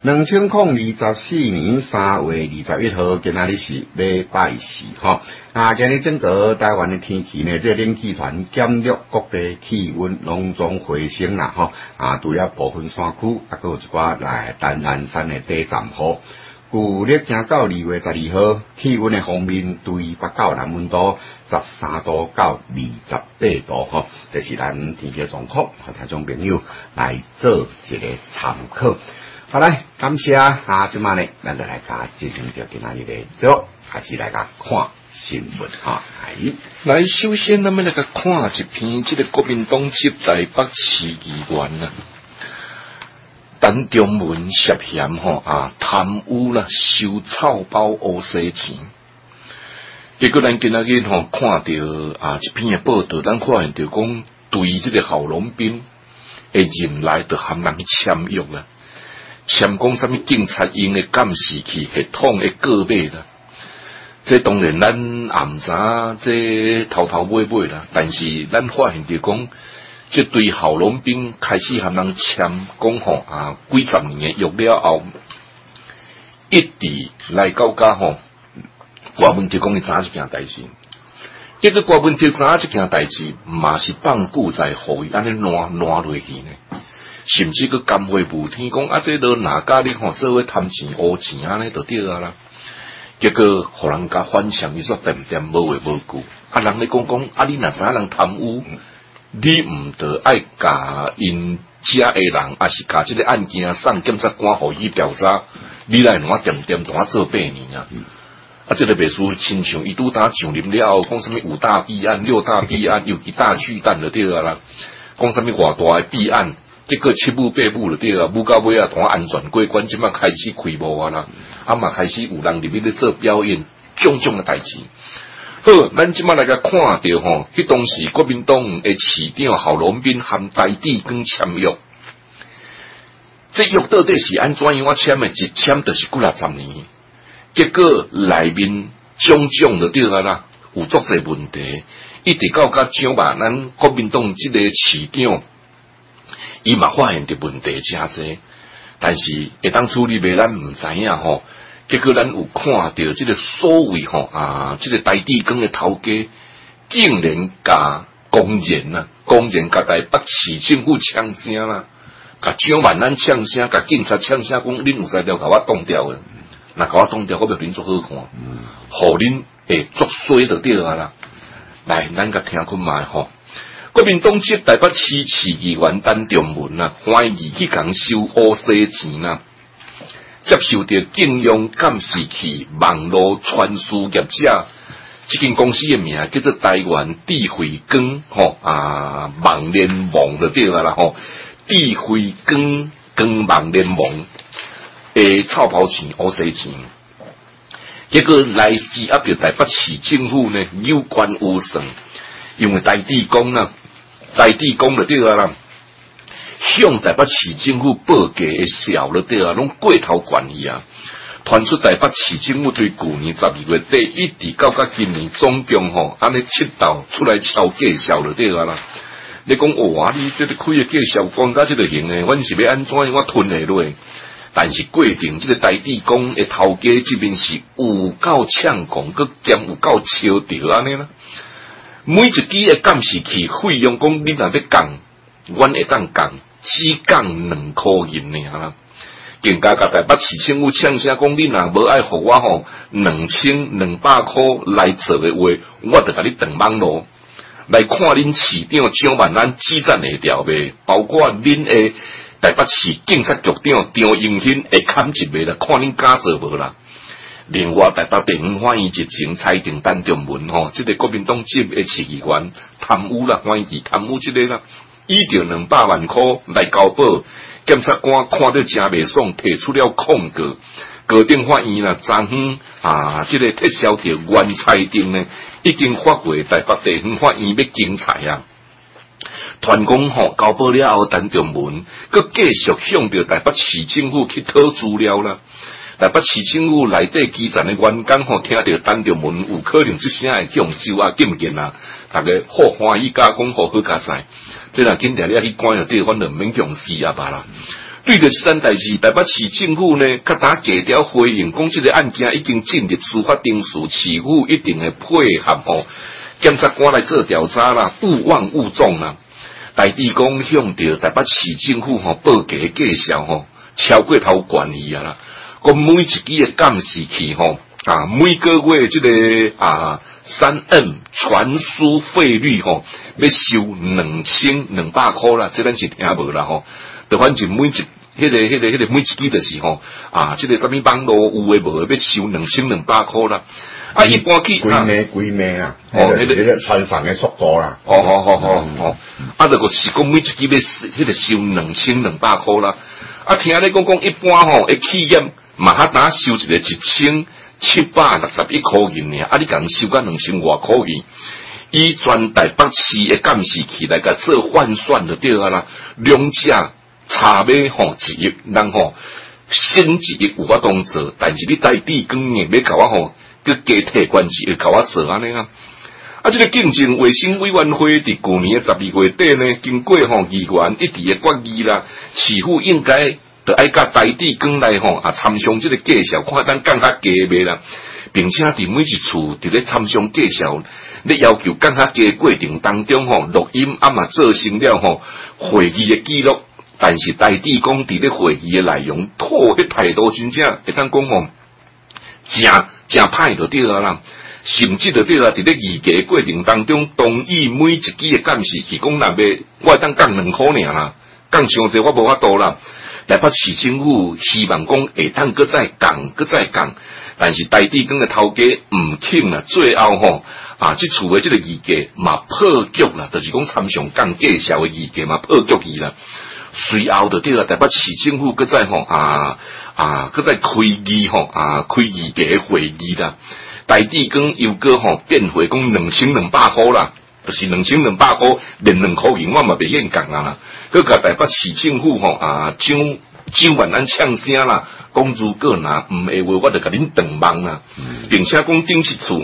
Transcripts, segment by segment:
2024年3月21號，今仔日是禮拜四吼。今日整個台灣的天氣呢，這冷氣團減弱各地氣溫攏總回升啦吼。除了部分山區，還有一寡來丹南山的低陣雨。舊曆行到2月12號，氣溫的方面，對北到南溫度13度到28度吼，這是咱天氣狀況，和聽眾朋友來做一個參考。好來，感謝今晚呢，咱就來甲進行着今仔日的節目，還是來甲看新聞哈。 來，首先咱們來甲看一篇，這個國民黨籍台北市議員啊，陳中文涉嫌貪污啦，收臭包烏西錢。結果咱今仔日看到一篇嘅報道，咱發現到講對這個郝龍斌嘅任內就含人去簽約啦。簽講什麼警察用的監視器系統的個別啦，這當然咱也唔知這頭尾尾啦，但是咱發現到講，這對郝龍斌開始含人簽講幾十年的約了後，一直來到家郭文哲講伊知影一件代志，結果郭文哲知影一件代志，嘛是放久在互伊安尼爛落去呢。甚至佮甘會無天講這都哪家你做伙貪錢烏錢安尼就對啦。結果互人家反向伊說點無話無據。人咧講你若知影人貪污，你毋得愛甲因遮個人，還是甲這個案件送檢察官互伊調查，你來我點同我做8年啊！這個袂輸親像伊拄打上任了後，講什麼5大弊案、6大弊案，尤其大巨蛋就對啦。講什麼偌大嘅弊案。結果七母八母就對啦，母到尾同我安全過關，即馬開始開幕啦，嘛開始有人入去咧做表演，種種嘅代志。好，咱即馬來個看到迄當時國民黨嘅市長郝龍斌和台地跟簽約，這約到底是安怎樣我簽嘅？一簽就是幾60年，結果內面種種就對啦，有足儕問題，一直到甲將吧，咱國民黨即個市長。伊嘛發現的問題真多，但是會當處理袂咱毋知影吼。結果咱有看到這個所謂這個台地公的頭家，竟然甲公然甲台北市政府嗆聲啦，甲蔣萬安嗆聲，甲警察嗆聲，講恁有才調甲我擋掉嘅，若甲我擋掉，我要恁做好看，互恁會作衰就對啦。來，咱甲聽看賣吼。國民黨籍台北市市議員陳中文懷疑去共收烏西錢接受到警用監視器網絡傳輸業者，這間公司的名叫做台灣智慧光網聯網就對啦智慧光網聯網的臭包錢烏西錢，結果來自壓到台北市政府呢有關有算，因為台地公就對啦，向台北市政府報價的效就對啦，攏過頭懸去啊！傳出台北市政府對去年12月底一直到今年總共安尼7道出來敲計效就對啦。你講你這個開個計效講甲這個行誒，阮是要安怎我吞下落？但是過程這個台地公的頭家這邊是有夠搶講，佮兼有夠超調安尼啦。每一支嘅監視器費用講，你若要降，阮會當降，只降2塊銀爾啦。更加甲台北市政府嗆聲講，你若無愛互我2200塊來做嘅話，我就甲你斷網路。來看恁市長蔣萬安指贊會調袂，包括恁嘅台北市警察局長張榮興會砍一袂啦，看恁敢做無啦。另外，台北地方法院日前裁定陳中文這個國民黨籍的市議員貪污啦，懷疑貪污這個啦，以着200萬塊來交保，檢察官看到真袂爽，提出了控告。高等法院啦，昨昏這個撤銷掉原裁定呢，已經發回台北地方法院要經裁啊。團講交保了後，陳中文佮繼續向着台北市政府去討資料啦。台北市政府內底基層的員工聽到陳中文有可能出聲會向收禁見大家好歡喜加講好加賽，這若緊定了去關就對，反正免向死吧啦。 对着这件代志，台北市政府呢，较打低调回应，讲这个案件已经进入司法定数，市府一定会配合吼，检察官来做调查啦，勿忘勿重啦。台地公向着台北市政府吼报价介绍吼，超过头悬去啊啦！讲每一支的监视器吼每个月这个3M 传输费率吼，要收2200块啦，这咱是听无啦吼。就反正每一支就是吼这个什么网络有诶无诶，要收2200块啦。一般去几暝啦，迄个传送诶速度啦。 就个是讲每一支要个收2200块啦。听你讲一般吼，企业嘛哈打收一个1761块银尔，你共收到2000多块去。以全台北市诶监视器来甲做换算就对啊啦，两者差别吼1亿，人吼新1亿有法当做，但是你台地公硬要甲我吼，佮加提关系，会甲我做安尼啊。这个竞争卫生委员会伫去年的12月底呢，经过议员一致的决议啦，市府应该就爱甲台地公来参详这个介绍，看咱降较加袂啦，并且伫每一处伫咧参详介绍，咧要求降较加过程当中录音嘛做成了会议的记录，但是台地公伫咧会议的内容，迄态度真正会当讲真歹就对啦。甚至就对啦，伫咧议价过程当中，同意每一支的监视器讲若要我当降2块尔啦，降伤济我无法度啦。台北市政府希望讲会当搁再降，但是台地公的头家唔肯啦，最后即厝的这个议价嘛破局啦，就是讲参详降介绍的议价嘛破局去啦。随后就对啦，台北市政府搁再搁再开议开议价的会议啦。台地公又搁变回讲2200块啦，就是2200块，连2块银我嘛袂愿降啊啦。搁甲台北市政府蒋万安呛声啦，讲如果若唔会话，我就甲恁断网啦，并且讲顶一次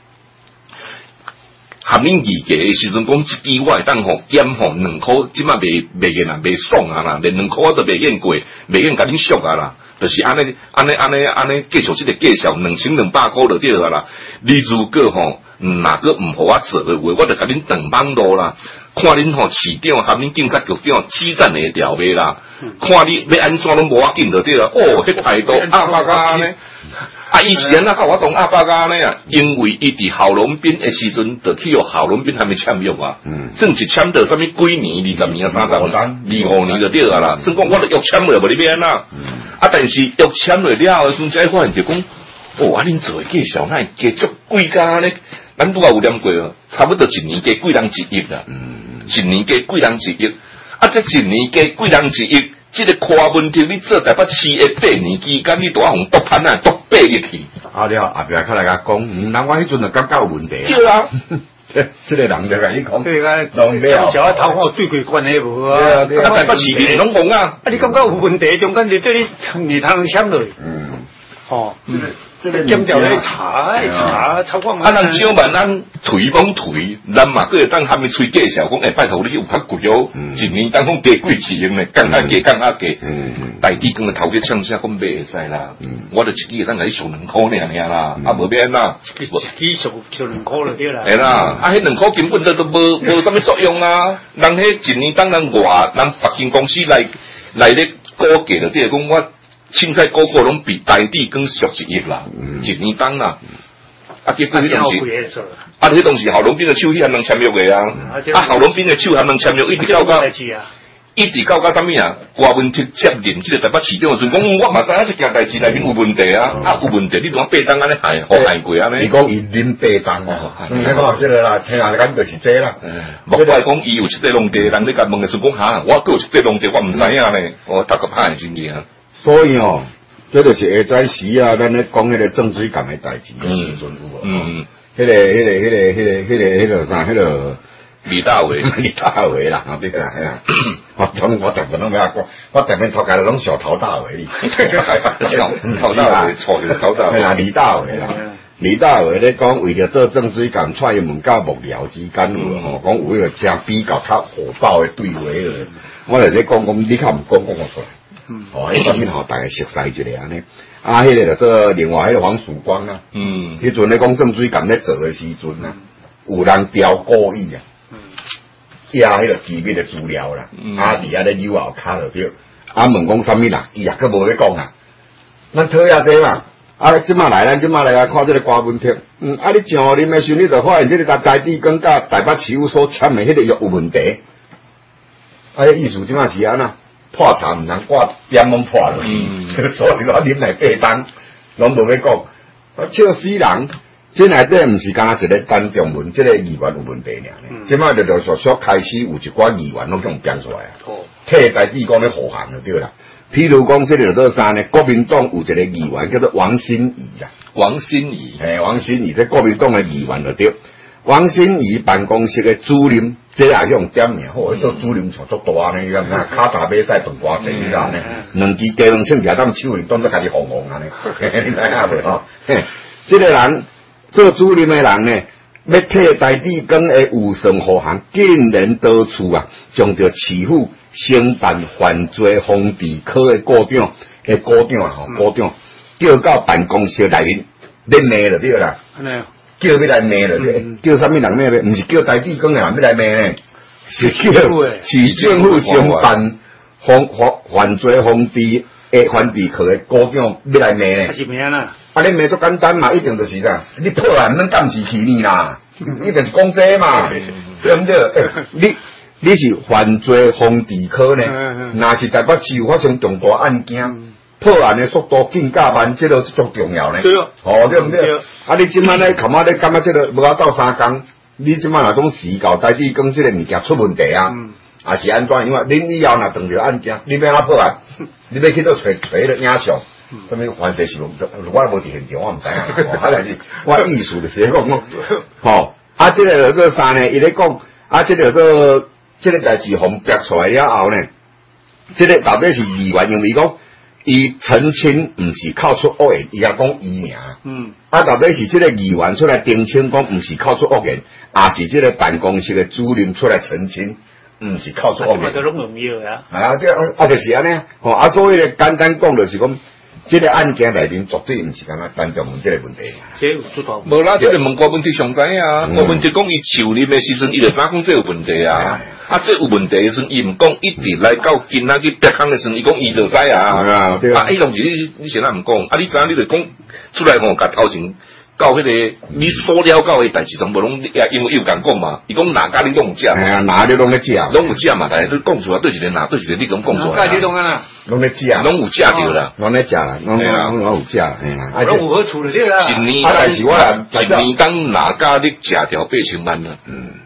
含恁议价的时阵，讲一支我会当减2块，即马袂愿啦，袂爽啊啦，连2块我都袂愿过，袂愿甲恁俗啊啦。就是安尼继续这个介绍2200块就对啊啦。你如果哪个唔好我做的话，我就甲恁断网路啦。看恁市长含恁警察局长激战的条尾啦，看你要安怎拢无要紧就对啦。迄态度阿伯啊呢？以前甲我讲阿伯啊呢啊，因为伊伫郝龙斌的时阵，就去郝龙斌还没签约啊，算是签到啥物几年，20年啊30年，25年就对啊啦。算讲我都约签了，无你要安那？但是约签了了，时阵才发现就讲，恁做介绍，那加足贵家呢？咱拄啊有念过，差不多一年加贵人1亿啦。一年加贵人1亿，这一年加贵人1亿，这个跨问题，你做台北市的8年期间，你都要用毒盘啊，毒8入去。 了后壁较来甲讲，人我迄阵就感觉有问题。 对啊。 这个人就甲你讲， 对啊，小头壳对佢关系无啊？ 台北市民拢讲啊， 你感觉有问题，中间就对你通签落。这个检调来查超过嘛。 人少万咱退讲退，咱嘛个当还没吹介绍讲，拜托你有较贵哦，一年当讲加贵市用咧，降下加。台地公的头家唱声讲袂会使啦，我就一支当来收2块尔啦，无变啦， 一支收2块就对啦。 系啦，迄2块根本都无啥物作用啊。人迄一年当人别间公司来咧估价就对讲我。凊彩个个拢比台地更俗1亿啦，一年当啦，结果迄东西，迄东西郝龙斌的手还能签约的啊，郝龙斌的手还能签约，一直到啥物啊？郭文铁接任这个台北市长的时候，讲我嘛知影这件代志内面有问题啊，有问题，你怎8档安尼害过安尼？ 你讲伊啉8档哦，你看这个啦，听下咱就是这啦。 莫怪讲伊有一块农地，人你甲问的时候讲哈，我有一块农地，我唔知影咧，我大个歹真正。 所以这就是下早时啊，咱咧讲迄个正水感的代志的时阵有无？迄个啥？迄个李大为啦，对啦，系啦。我大部分拢要讲，我大部分头家拢小陶大为哩。 陶大为错就是陶大为。 系啦，李大为啦。李大为咧讲，为了做正水感，蔡英文甲幕僚之间有讲有迄个真比较较火爆的对话了。我来咧讲，你较唔讲我出来。 迄方面吼大家熟悉一下安尼。啊，迄个就做另外迄个黄曙光啊，迄阵咧讲正水干咧做诶时阵啊，有人调故意啊，寄迄个机密诶资料啦，啊伫遐咧扭后骹落去，啊问讲啥物啦，伊也佫无咧讲啦，咱讨遐济嘛。啊！即马来啊，看这个歌文帖。啊，你上任的时候，你就发现这个台地跟甲台北市府所签的迄个约有问题。啊，意思即马是安那破查毋通挂点猛破落去，所以我啉来8单，拢无要讲。啊，笑死人！这内底毋是干一个单中文，这个议员有问题尔。即马陆陆续续开始有一寡议员拢用编出来啊，替台地讲咧护航就对啦。譬如讲，这个做啥呢？国民党有一个议员叫做王心怡啦。王心怡，这国民党的议员就对。王心怡办公室的主任，这也用点名，好，做主任像足大呢，样啊，骹大马赛顿瓜子你知呢？两支鸡卵枪夹当手里，当作家己红红安尼，你知影未吼？这个人做主任的人呢，要替台地更的有顺护航，竟然到处啊，将着市府承办犯罪防治科的股长叫到办公室内面，咧骂就对啦。叫要来骂就对，叫啥物人骂咧？毋是叫台地更的人要来骂呢，是叫市政府承办犯罪防治科的股长要来骂呢。 是咩啦？ 啊，你骂足简单嘛，一定就是啦。你破案恁监视器呢啦，一定是讲这嘛，对毋对？你是犯罪防治科呢？若是台北市有发生重大案件，破案的速度更加慢，这个足重要呢。 对哦， 对毋对？啊，你即摆咧，琴仔咧感觉这个无到3工，你即摆若讲时到台地讲这个物件出问题啊，啊是安怎？因为恁以后若当着案件，你要哪破案？你要去到找了影像，什么犯罪是无？我无伫现场，我毋知影。啊，但是我意思就是讲，吼，啊，这个做啥呢？伊咧讲，啊，这个做。这个代志红逼出来了后呢，这个到底是议员因为讲伊澄清毋是靠出恶言，伊也讲伊名。啊，到底是这个议员出来澄清讲毋是靠出恶言，还是这个办公室的主任出来澄清毋是靠出恶言？ 这拢重要啊！ 啊，这就是安尼。啊，所以咧简单讲就是讲。这个案件内面绝对毋是干那单中文这个问题。 这有主导。 无啦，这个问郭文题上知啊。郭文题讲伊受任的时阵，伊就知讲这有问题啊。啊，这有问题的时阵，伊毋讲，一直来到今仔去逼空的时阵，伊讲伊就知啊。啊，伊拢是你现在毋讲，啊，你知影你就讲出来甲头前到迄个你所了到的代志，全部拢也因为有共讲嘛。伊讲哪家你拢有食？ 哎呀，哪你拢咧食？ 拢有食嘛，但是你讲出来对一个哪对一个你讲出来。 哪家你拢啊？ 拢咧食， 拢有食着啦， 拢咧食啦，拢有食，嘿啦。 拢有好处理的啦。 一年当哪家你食条8000万啦？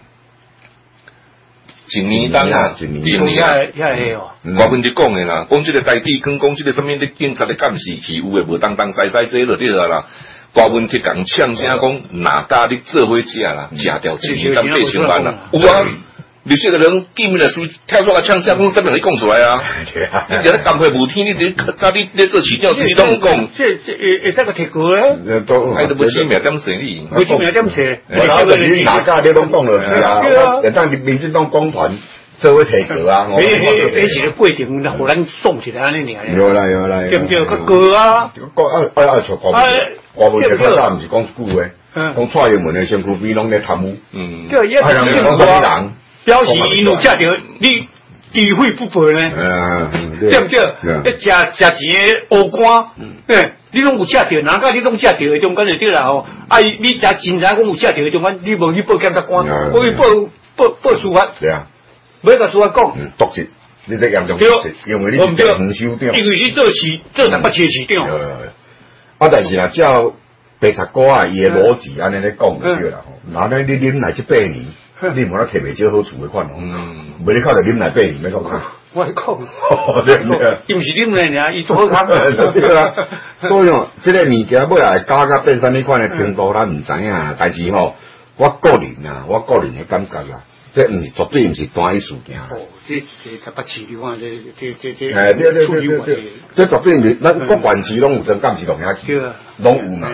一年当啊，一年遐哦。 我问你讲的啦，讲这个台地坑，讲这个什么的警察的监视器有诶无当西这就对啦。高文铁讲呛声讲哪家你做伙食啦，食掉一年当8000万啦，有啊。你这个人见面的时候跳出来呛声，讲根本你讲出来啊！你今日干会无天，你早你做市长，你都唔讲。 这个铁哥咧， 还都不知名点水哩， 不知名点写。 你哪家你拢讲落去啊？当民进党公团做伙提过啊！ 迄是个过程，互咱送起来安尼尔。 有啦， 对不对？个歌啊， 错我无听到，毋是讲一句话，讲蔡英文的身躯边拢咧贪污。 这也是讲人。表示因有食着，你机会不赔呢？对不对？食钱乌官，你拢有食着，哪个你拢食着，中间就对啦吼。啊，你食真财讲有食着，中间你无去报检察官，我去报司法。对啊，要甲司法讲。 毒质，你这严重毒质，因为你是黄收长。 因为你做台北市市长。 啊，但是啦，照白茶哥啊，伊的逻辑安尼咧讲就对啦吼。那你啉来这8年。你无得摕袂少好处的款哦，袂你靠着啉来8年，要讲。 我讲，伊毋是啉来尔，伊做好康。 对啊，所以哦，这个物件尾来加变啥物款的程度，咱毋知影。但是吼，我个人的感觉啦，这毋是绝对毋是单一事件。哦， 这台北市你看对，这绝对毋是，咱各县市拢有真监视录影机，拢有嘛。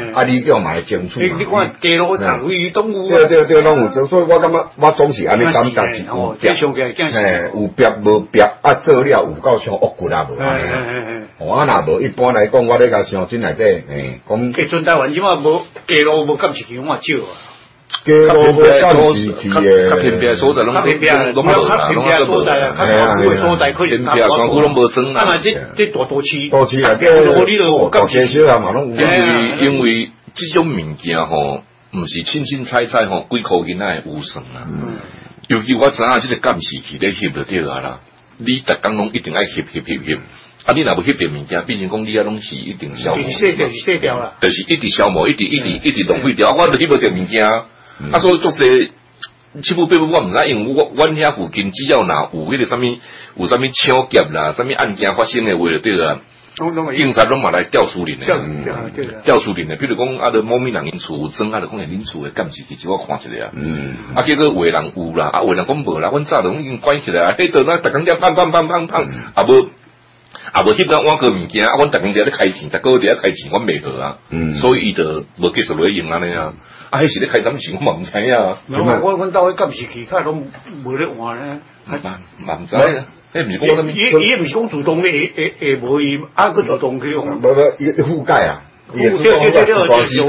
啊，你叫买争取嘛。 你看街路长位拢有。 对，拢有，所以我感觉我总是安尼感觉是有别，有别无别啊，做了有够像恶骨啊无安尼啊。啊，若无一般来讲，我咧甲乡镇内底，讲。 其实台湾即马无街路无监视器，我少啊。 街路无监视器较偏僻所在拢较偏僻所在啊，较山区所在可能较山区拢无装啦。 啊嘛，这大都市啊，大街小巷嘛拢有。 因为这种物件吼，毋是清清彩彩吼，几箍银仔有算啦。尤其我知影这个监视器咧翕就对啊啦，你逐工拢一定爱翕。啊，你若无翕着物件，毕竟讲你啊拢是一定消磨， 就是掉啦， 就是一直消磨，一直浪费掉。我都翕无着物件，啊，所以做些七步八步我毋知，因为阮遐附近只要若有迄个啥物抢劫啦，啥物案件发生诶话就对啦。警察拢嘛来调处理的，调处理的。比如讲，啊，某名人因厝有装，啊，就讲恁厝诶监视器，就我看一下啊。啊，结果有人有啦，啊，有人讲无啦，阮早就已经关起来啊。迄度那逐工在砰，啊无翕到我个物件，啊，阮逐工伫咧开钱，逐个伫咧开钱，阮袂好啊。所以伊就无继续落去用安尼啊。啊，迄时咧开啥物钱，我嘛毋知影。 阮兜迄监视器，较拢无咧换咧。 嘛毋知啊。迄毋是讲啥物？ 伊毋是讲自动咧，会无伊，啊，佮自动去用。 伊覆盖啊。 对， 时间过了，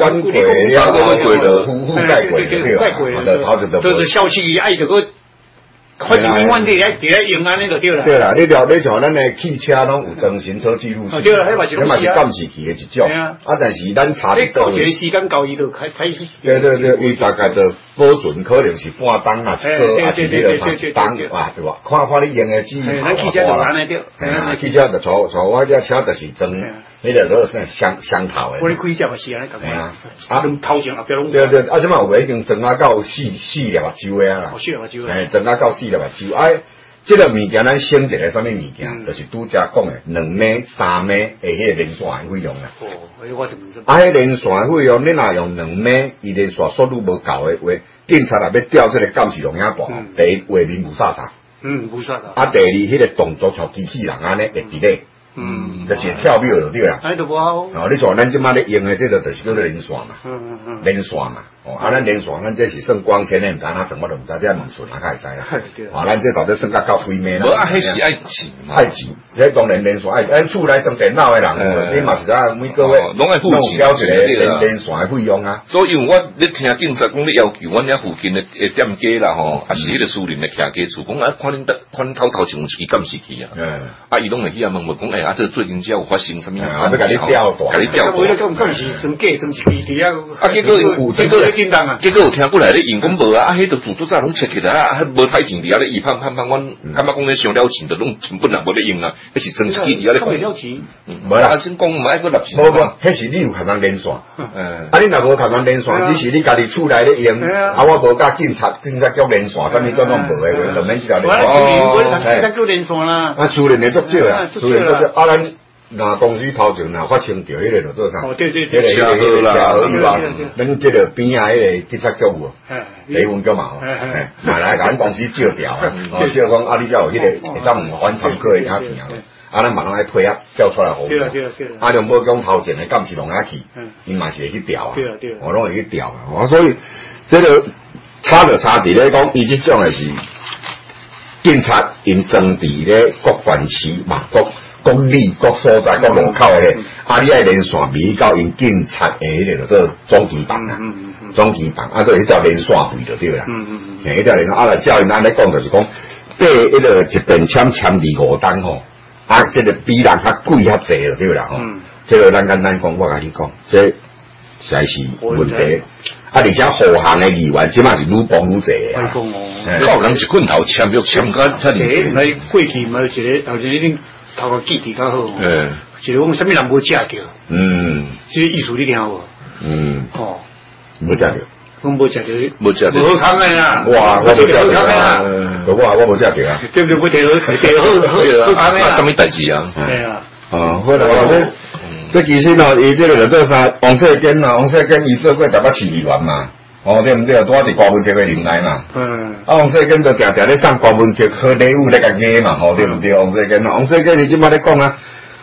覆盖过对， 就是消息爱着个。快点永远伫咧用安尼就对啦。 对啦，你像咱诶汽车拢有装行车记录器， 对啦，迄嘛是监视器诶一种。啊，但是咱查得到。 一个时间到伊就开始。 对，伊大概就保存可能是半当啊，一个啊是你个当啊，对吧？看你用诶机。 咱汽车就安尼对。 汽车就从我这车就是装。迄个都是双头诶。 我咧开车嘛是安尼咁啊。啊，头前后壁拢。 对，啊，即嘛有已经装啊到四粒目睭诶啦。 四粒目睭。 装啊到4粒目睭，哎，即个物件咱省一个啥物物件，就是拄则讲诶，2枚、3枚诶，迄个连线诶费用啦。 我就唔知。 啊，迄连线诶费用，你若用2枚，伊连线速度无够诶话，警察若要调这个监视录影带，第一画面无啥啥。 无啥啥。 啊，第二，迄个动作像机器人安尼会delay。就是跳秒就对啦。 哎，都无好。 你像咱即马咧用的这个，就是叫做连线嘛。连线嘛。咱连线，咱这是算光纤的，毋知哪算，我都毋知，这连线哪会知啦。咱这到底算到几枚啦？ 无啊，迄是爱钱嘛。 爱钱，这当然连线爱，咱厝内装电脑的人，你嘛是知每个月拢爱付钱， 交一个连线的费用啊。 所以因为我咧听警察讲咧要求，阮遐附近的店家啦吼，也是迄个私人的徛家厝，讲啊，看头前有一支监视器啊。啊，伊拢会去啊问讲，啊，这最近只有发生什么？ 要甲你调大， 甲你调大。为了讲监视真假真是伫遐。 啊，结果有听过来咧，因讲无啊，迄都自作早拢切起来啊，无太钱伫遐咧，伊砰，阮感觉讲咧上了钱，就拢根本也无咧用啊，迄是真机伫遐咧。 上了钱， 无啦， 先讲唔爱个立钱。 无，迄是你有可能连线。啊，你若无可能连线，只是你家己厝内咧用。啊，我无甲警察局连线，啥物种拢无诶，就免去条连线。 警察局连线啦。 啊，私人诶足少啦，私人足少。啊，咱。那公司头前若发生着，迄个就做啥？ 对， 迄个车祸啦，咱即个边仔迄个警察局有，李文局嘛，买来甲咱公司照掉，照讲啊，你才有迄个会当唔反常过诶影片，啊，咱慢慢来配合调出来好。啊，两无讲头前诶监视录影器，伊嘛是会去调啊，我拢会去调啊，所以这个差伫咧讲，伊即种诶是警察因装伫咧各县市嘛各里各所在各路口诶，啊，你爱连线比到因警察诶迄个做总机房啊，总机房啊，所以迄条连线费就对啦。迄条连线啊，来照因安尼讲就是讲，缀迄个一边签2-5单吼，啊，这个比人较贵较济就对啦吼。这个咱简单讲，我甲你讲，这实在是问题。啊，而且护航诶议员即马是愈帮愈济啊。 靠人一棍头签约签甲遮尼。 来过去嘛，一个后日恁。头个记忆较好，就是讲啥物人无食着，即个意思你听无？ 无食着， 讲无食着， 无好康诶啦！ 哇，我无食着啊！我无食着啊！ 对不对？好康诶！ 啥物代志啊？ 对啊。 后来这其实喏，伊这个就做啥？王世坚啊，王世坚伊做过台北市议员嘛，对毋对？拄伫高文杰诶年代嘛。王世坚就定定咧送高文杰好礼物咧甲个嘛，对毋对？王世坚你即摆咧讲啊，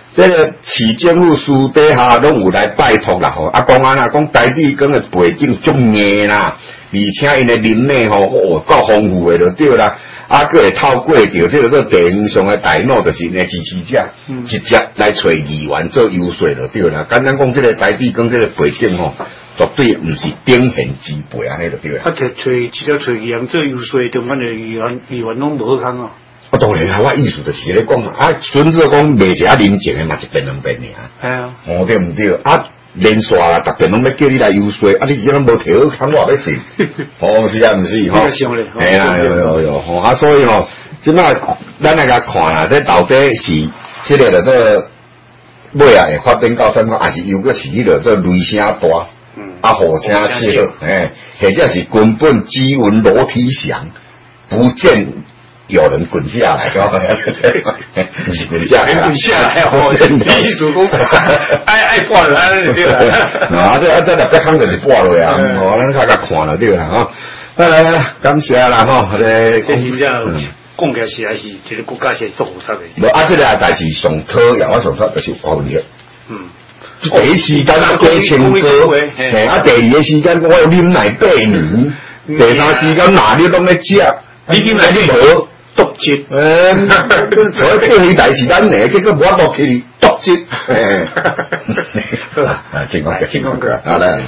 这个市政府私底下拢有来拜托啦吼，啊讲安那讲台地讲的背景足硬啦，而且因的林内吼，够丰富的就对啦，啊，佫会透过着这个地方上的大脑，就是因的支持者，直接来找议员做游说就对啦。简单讲，这个台地讲这个背景吼，绝对毋是顶现之辈安尼就对啦。 啊，找议员做游说，中间的议员拢无好康哦。 啊，当然啊，我意思就是咧讲啊，纯粹讲卖一下人情的嘛，一遍两遍尔。 系啊， 哦对唔对？啊，连续啦，逐遍拢要叫你来游说，啊，你竟然无摕好康，我要信。哦，是啊，唔是吼。哎呀，有吼，啊，所以吼，即摆咱来甲看啦，这到底是即个就做尾啊会发展到什么，还是又个是迄个做雷声大，啊，火声小，或者是根本只闻楼梯响，不见。有人滚下来，不是滚下来， 滚下来哦！你主公爱挂了，对啦。 啊，这个别康就是挂落啊，咱大家看了对啦哈。来，感谢啦哈，这真正讲起来实在是一个国家是做好的。 无啊，这个代志上讨厌，我上讨就是华文的。第一时间啊，过唱歌，啊，第二个时间我啉奶八年，第三时间哪里拢在食， 你啉奶你无？毒chết， 所以叫你大時間嚟，結果冇得落去毒chết，正講嘅，好啦。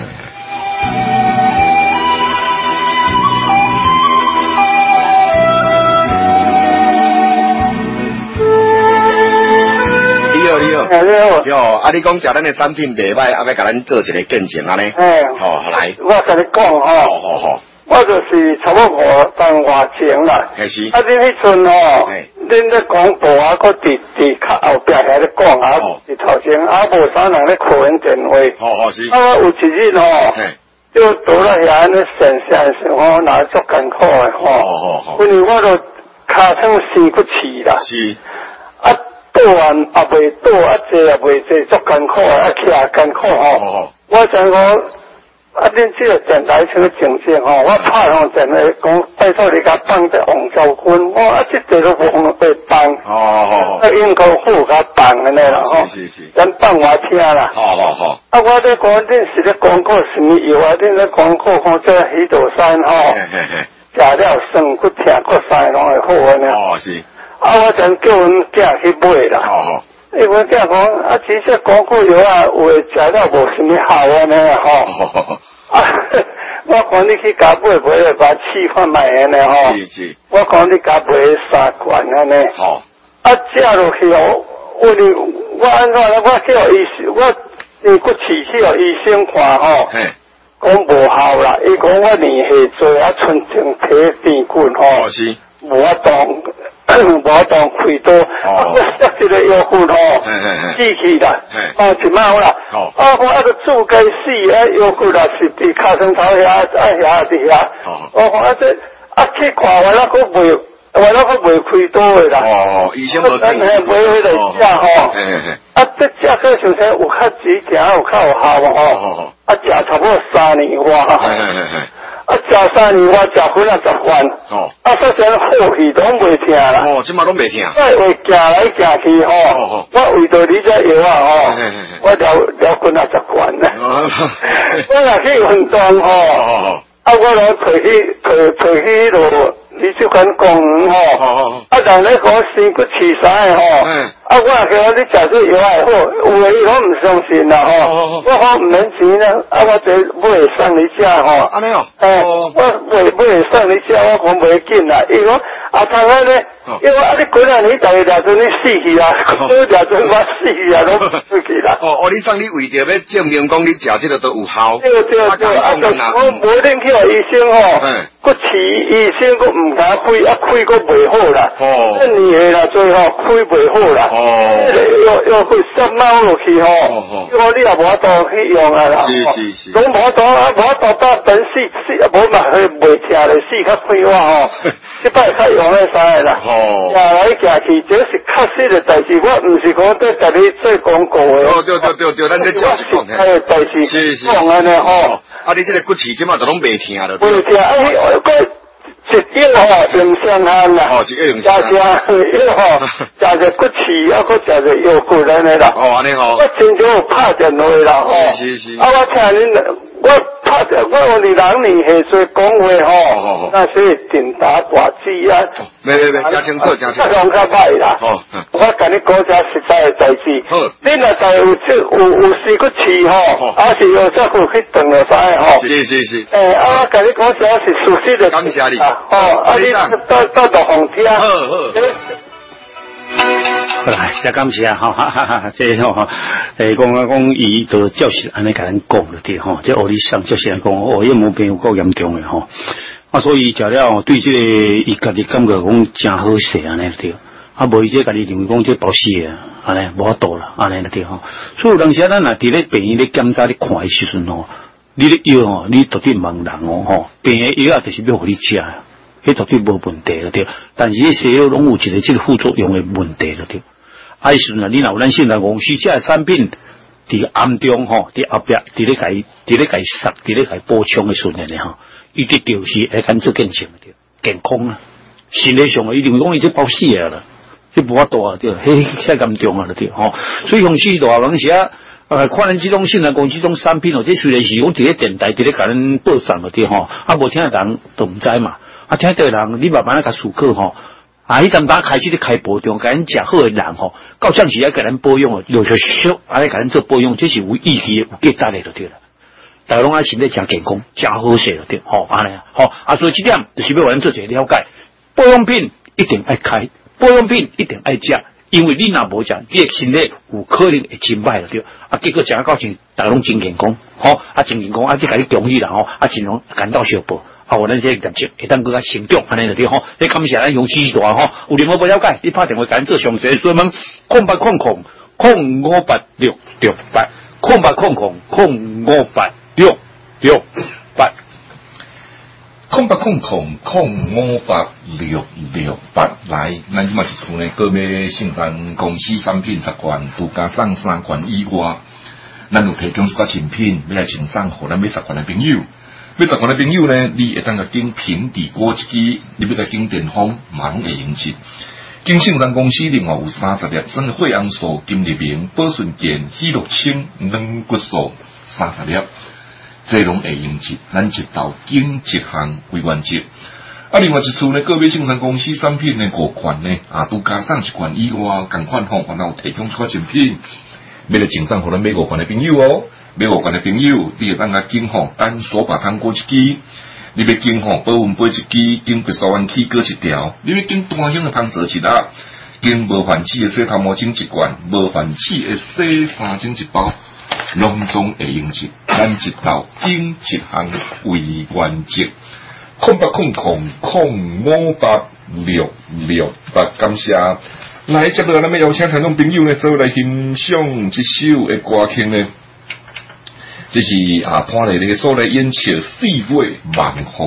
你好，啊！你講食咱嘅產品袂歹，啊，要甲咱做一個見證安尼。好，來。 我甲你講吼。好。我就是差不多當外前啦，啊！恁迄陣吼，恁咧廣播啊，佫佇較後壁遐咧講啊，佇頭前啊，無啥人咧靠因電話。是。啊，我有一日吼，就倒來遐安尼閃閃時候，那足艱苦誒吼。因為我都尻川生骨刺啦。是。啊，倒完也未倒，啊坐也未坐，足艱苦誒，啊徛也艱苦吼。我想講。啊！恁这个电台像个情景吼，我拍吼电话讲，拜托你甲放在王昭君，我啊，这地都无被放。啊，应该好甲放安尼啦吼。是。咱放我听啦。好。啊，我咧讲，恁是咧广告什么药啊？恁咧广告讲这喜多山吼，食了酸骨疼骨腮拢会好安尼。是。啊，我就叫阮囝去买啦。因为这样讲啊，其实广告药啊，有诶食了无什么好安尼吼。啊，我讲你去甲买，买来把试看卖安尼吼。是。我讲你甲买3罐安尼。好。啊，食落去哦，我按怎咧？我叫医生，我骨刺去互医生看吼。讲无效啦，伊讲我年岁做啊，纯正体变棍吼。是。无法当开刀，我塞一个药粉吼，机器啦，一毛啦，啊，我个注该死啊，药粉啦是伫骹床头遐，遐伫遐，我讲啊这啊去看，我那个未开刀的啦，医生无定，买回来食吼，啊这食个想想有较钱行，有较有效吼，啊食差不多3年外。啊，食3年我食粉啊10罐，啊，说真好气拢袂疼啦。即马拢袂疼。我会行来行去吼，我为着你这药啊吼，我了粉啊10罐啦。我若去运动吼，啊，我拢找去落你这款公园吼，啊，人咧讲生骨刺啥的吼，啊，我也讲你食这药还好，有诶伊拢唔相信啦吼，我讲唔免钱啦，啊，我这买送你食吼，安尼哦，我买送你食，我讲袂紧啦，伊讲啊，通安尼，因为啊，你几啊年大个抓准你死去啊，我抓准我死去啊，拢死去啦。 你送你为着要证明讲你食这个都有效， 对，啊，我无恁去互医生吼，骨刺医生佫唔敢开，啊开佫袂好啦，一年啦最后开袂好啦，要去塞猫落去吼，因为你也无法度去用啊啦，是，拢无法度到等死，无嘛去袂疼咧死较快活吼，即摆较用咧啥个啦，行来行去，这是确实的代志，我唔是讲在甲你做广告的， 对，咱这照是讲的，代志是讲安尼吼， 啊，你这个骨刺即马就拢袂疼了， 袂疼，啊， 一吼用上汉啦， 哦，一个用加上一吼，加着骨气，啊，佮加着腰骨安尼啦。 哦，安尼吼。 我真正有拍电话啦，吼。 是。 啊，我请恁，我拍电，我有人年下岁讲话吼，那是电打大字啊。 没，讲清楚，讲清楚。 讲较歹啦。 哦。 我甲你讲只实在的代志。好。你若在有四骨气吼，啊是有只骨去断了晒吼。 是。 我甲你讲只是属实的。 感谢你。 啊，你到红听。好。 来，sehr感謝哈，即吼，講伊都照實安尼甲咱講了啲吼，即學理上照實講，哦，伊毛病有夠嚴重嘅吼，啊，所以食了對即個伊家己感覺講真好勢安尼對，啊，無伊即家己認為講即保死嘅，安尼無法度啦，安尼對吼，所以有陣時咱若佇咧病院咧檢查咧看嘅時陣吼，你咧藥吼，你絕對問人吼，病嘅藥就是要互你食。迄絕對無問題了對，但是迄西藥攏有一個即個副作用嘅問題了對。啊，意思呢，你若有咱現在公司這產品佇暗中吼，佇後壁佇咧甲伊殺，佇咧甲伊補充嘅時陣呢吼，伊啲就是會敢做健康對，健康啊，身體上啊，伊認為講伊即保死啊啦，即無法度啊對，迄嚴重啊了對吼，所以公司大人時啊。看咱這種現在講這種產品哦，這雖然是講佇咧電台佇咧甲咱報上嗰啲吼，啊無聽人都唔知嘛，啊聽到人你慢慢甲思考吼，啊迄陣打開始咧開保養，甲咱食好嘅人吼，到陣時啊甲咱保養哦，又就俗，啊咧甲咱做保養，這是有意義、有價值嘅就對啦。大家攏愛身體真健康、真好勢就對，吼安尼啊，吼啊所以這點就是要互咱做一個了解，保養品一定愛開，保養品一定愛食。因為你若無食，你嘅身體有可能會真歹了對，啊結果食到真，大家攏真健康，吼啊真健康，啊即甲你恭喜啦吼，啊真攏感到小報，啊我咱這個業績會當更加成長，安尼就對吼，你感謝咱勇氣大吼，有任何不了解，你拍電話甲咱做詳細說明，0800-058-668，0800-058-668。0800-058-668，来，咱即嘛是厝呢，购买信山公司产品10罐，独家送3罐以外，咱有提供一寡贈品，要來贈送互咱買10罐的朋友。買10罐的朋友呢，你會當個經平底鍋一支，你要個經電風，嘛攏會用得。經信山公司另外有30粒真惠昂素、金立明、保順健、喜樂清、軟骨素30粒。這攏會用得，咱一道經一項為原則。啊，另外一處呢，個別信山公司產品呢5罐呢，啊，都加上1罐以外，同款吼，然後提供一個贈品，要來贈送互咱買5罐的朋友哦。買5罐的朋友，你會當個經吼單鎖把湯鍋一支，你要經吼保溫杯一支，經白沙灣起鍋一條，你要經大型的湯匙一粒，經無凡紙的洗頭毛巾1罐，無凡紙的洗衫巾1包。攏總會用得，咱一道經一項為原則。0800-058-668，感謝。來，接落來咱要邀請聽眾朋友呢，做來欣賞這首的歌曲呢，這是潘麗麗所來演唱《4月萬號》。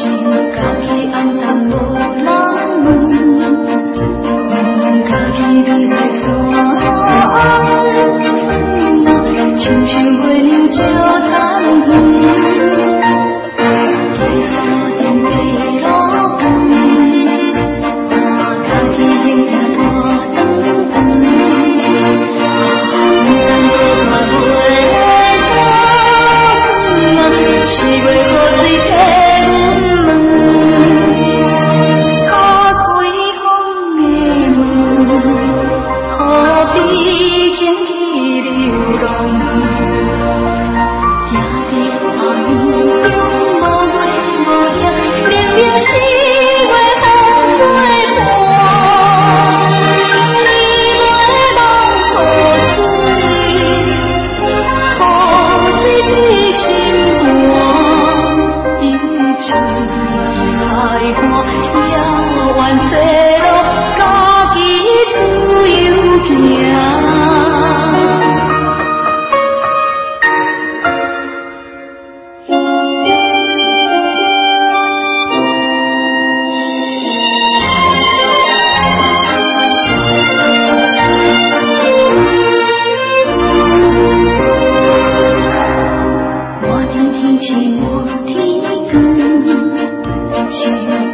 Hãy subscribe cho kênh Ghiền Mì Gõ để không bỏ lỡ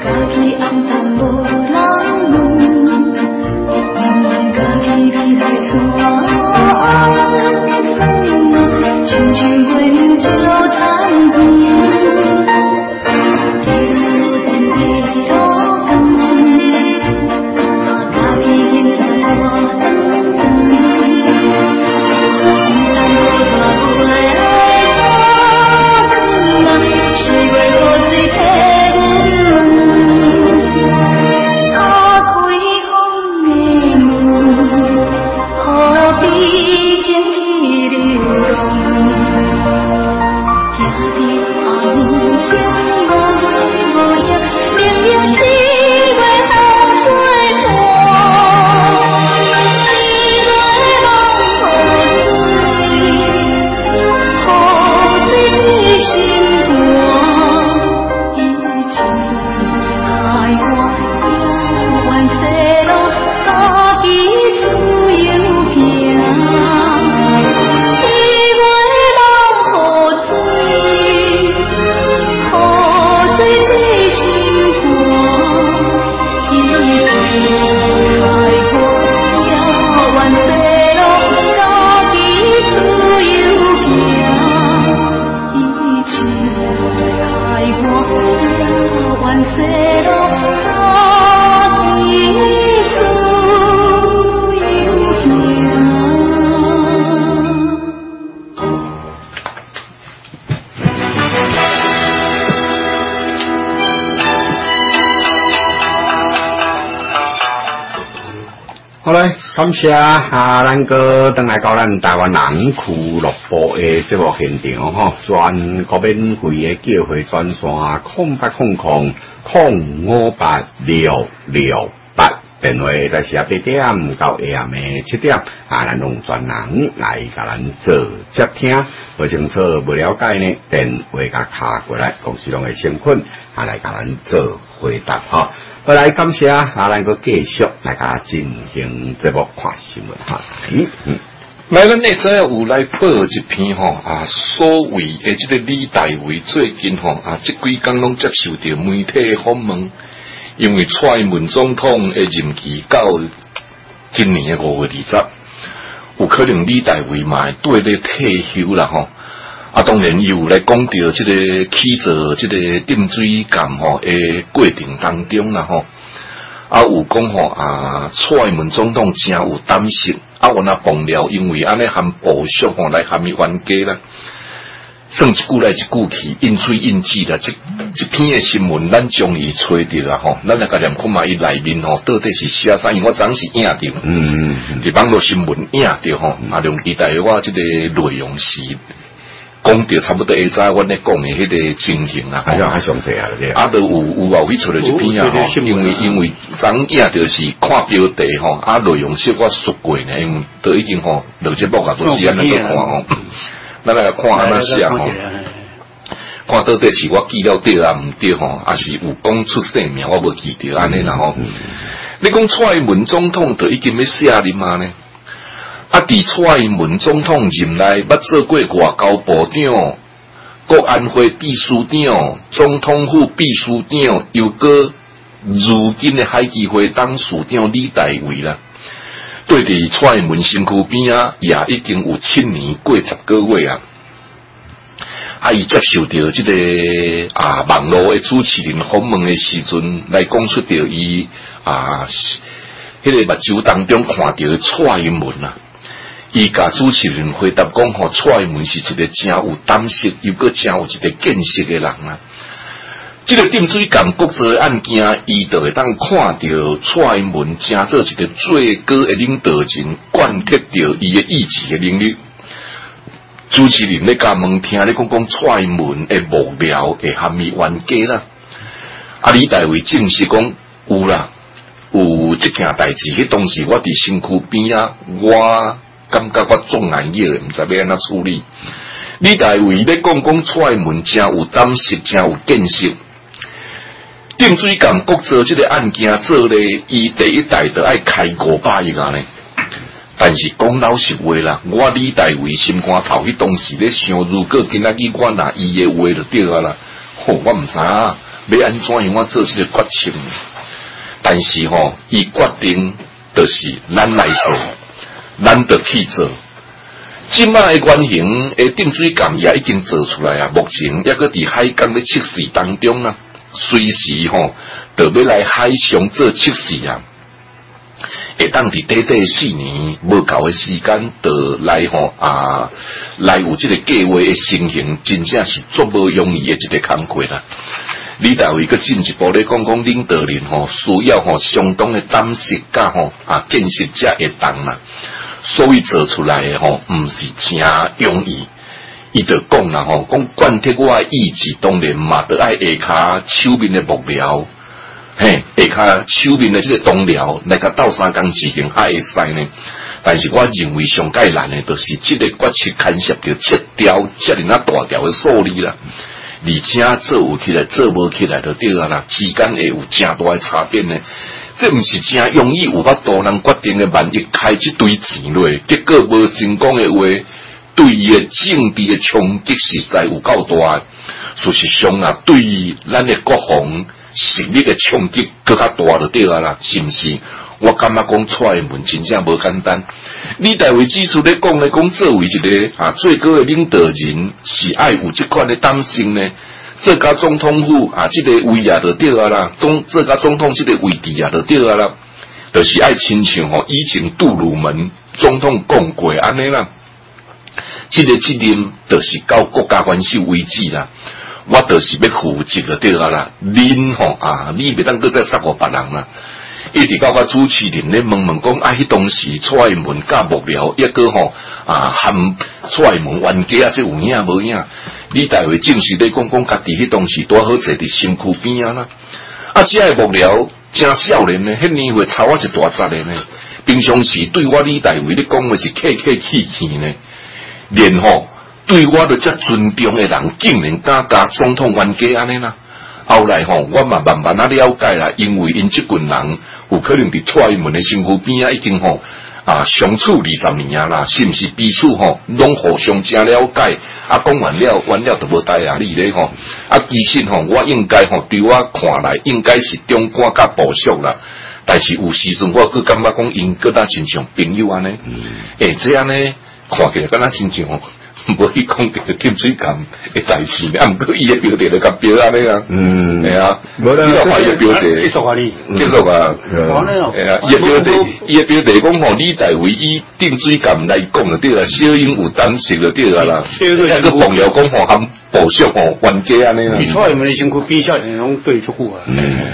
好嘞，感谢咱哥登来到咱台湾人俱乐部的节目现场吼，全国免费的叫会专线0800-058-668，电话就是8点到下暝7点，咱用专人来甲咱做接听，不清楚不了解呢，电话甲卡过来，公司拢会先困，来甲咱做回答哈。好来，感谢咱个继续来甲进行节目看新闻哈。 来，咱内在有来报一篇吼所谓的这个李大为最近吼这几天拢接受到媒体访问，因为蔡英文总统的任期到今年的5月20，有可能李大为嘛对咧退休啦吼。当然有来讲到这个起造这个定水站的过程当中啦吼，有讲蔡英文总统真有担心，我那爆料，因为安尼含部属来含伊冤家啦，算一句来一句去，应水应记啦，这篇的新闻咱将伊找到啦吼，咱来甲念看嘛，伊内面到底是写啥？因为我昨是影到，伫网络新闻影到吼，用期待我这个内容是。讲到差不多下早，阮咧讲的迄个情形啊， 还详细啊， 都有后去出来一篇啊，因为昨影就是看标题吼，内容是我熟过呢，因为都已经录节目啊，都是安尼去看吼，咱来看安怎写吼，看到底是我记了对啊，毋对吼，还是有讲出姓名我无记着安尼啦吼。你讲蔡英文总统都已经要卸任嘛呢？伫蔡英文总统任内，捌做过外交部长、国安会秘书长、总统府秘书长，又个如今的海基会董事长李大为啦。对伫蔡英文身躯边也已经有7年过10个月啊。伊接受到这个网络的主持人访问的时阵，来讲出到伊迄个目睭当中看到的蔡英文啊。伊甲主持人回答讲蔡英文是一个真有胆识，又个真有一个见识的人啊。这个定水港国造的案件，伊就会当看到蔡英文真做一个最高的领导人，贯彻着伊的意志的能力。主持人咧甲问听咧讲蔡英文的幕僚会含伊冤家啦。李大为证实讲有啦，有这件代志。迄当时我伫身躯边我感觉我总难要，毋知要安怎处理。李大为咧讲蔡英文真有胆识，真有见识。定水港国造这个案件做咧，伊第一代就爱开500亿呢。但是讲老实话啦，我李大为心肝头迄当时咧想，如果今仔日我拿伊的话就对啊啦，我毋知要安怎样做这个决策？但是伊决定就是咱来做，咱得去做。即卖的原型的定水港也已经做出来啊，目前抑搁伫海港咧测试当中啊，随时就要来海上做测试啊。会当伫短短4年无够的时间，就来来有这个计划的成型，真正是足无容易的一个工作啦。李大卫佮进一步咧讲领导人需要相当的胆识甲建设才会当啦。所以做出来的毋是真容易。伊就讲啦讲贯彻我的意志，当然嘛，得爱下骹手面的幕僚。下骹手面的这个同僚来甲斗三工执行还会使呢，但是我认为上界难的就是这个决策牵涉到7条遮尔大条的数字啦，而且做有起来做无起来就对啊啦，之间会有真大的差别呢。这毋是真容易有法度人决定的，万一开这堆钱落，结果无成功的话，对伊的政治的冲击实在有够大。事实上啊，对于咱的国防实力的冲击更较大就对啊啦，是毋是？我感觉讲出来门真正无简单。李大卫指出咧讲作为一个最高的领导人，是爱有这款的担心呢。做甲总统府这个位啊就对啊啦，做甲总统这个位置啊就对啊啦，就是爱亲像以前杜鲁门总统讲过安尼啦。这个责任就是到国家元首为止啦。我就是要负责就对啊啦，恁你袂当搁再杀我别人啦。一直到主持人咧问讲迄当时出来门甲幕僚，抑个含出来门冤家这有影无影？李大卫正是咧讲家己迄当时多好坐伫身躯边啊啦。这个幕僚真少年呢，迄年岁差我一大截的呢。平常时对我李大卫咧讲话是客客气气呢，连对我的遮尊重的人，竟然敢甲总统冤家安尼啦。后来我嘛慢慢了解啦，因为因这群人有可能伫蔡英文的身躯边已经相处20年啊啦，是毋是彼此拢互相真了解？讲完了就无带压力咧其实我应该对我看来应该是中官甲部属啦，但是有时阵我佫感觉讲因佫当亲像朋友安尼，这样呢看起来敢若亲像无去讲着金水港的代志，毋过伊的标题就甲标安尼啊，系啊，无啦，伊的标题继续啊，伊的标题讲李大卫以定水港来讲就对啦，小英有胆识就对啦，个朋友讲含部属冤家安尼啦， 你出来门的身躯边少年拢对出久啊。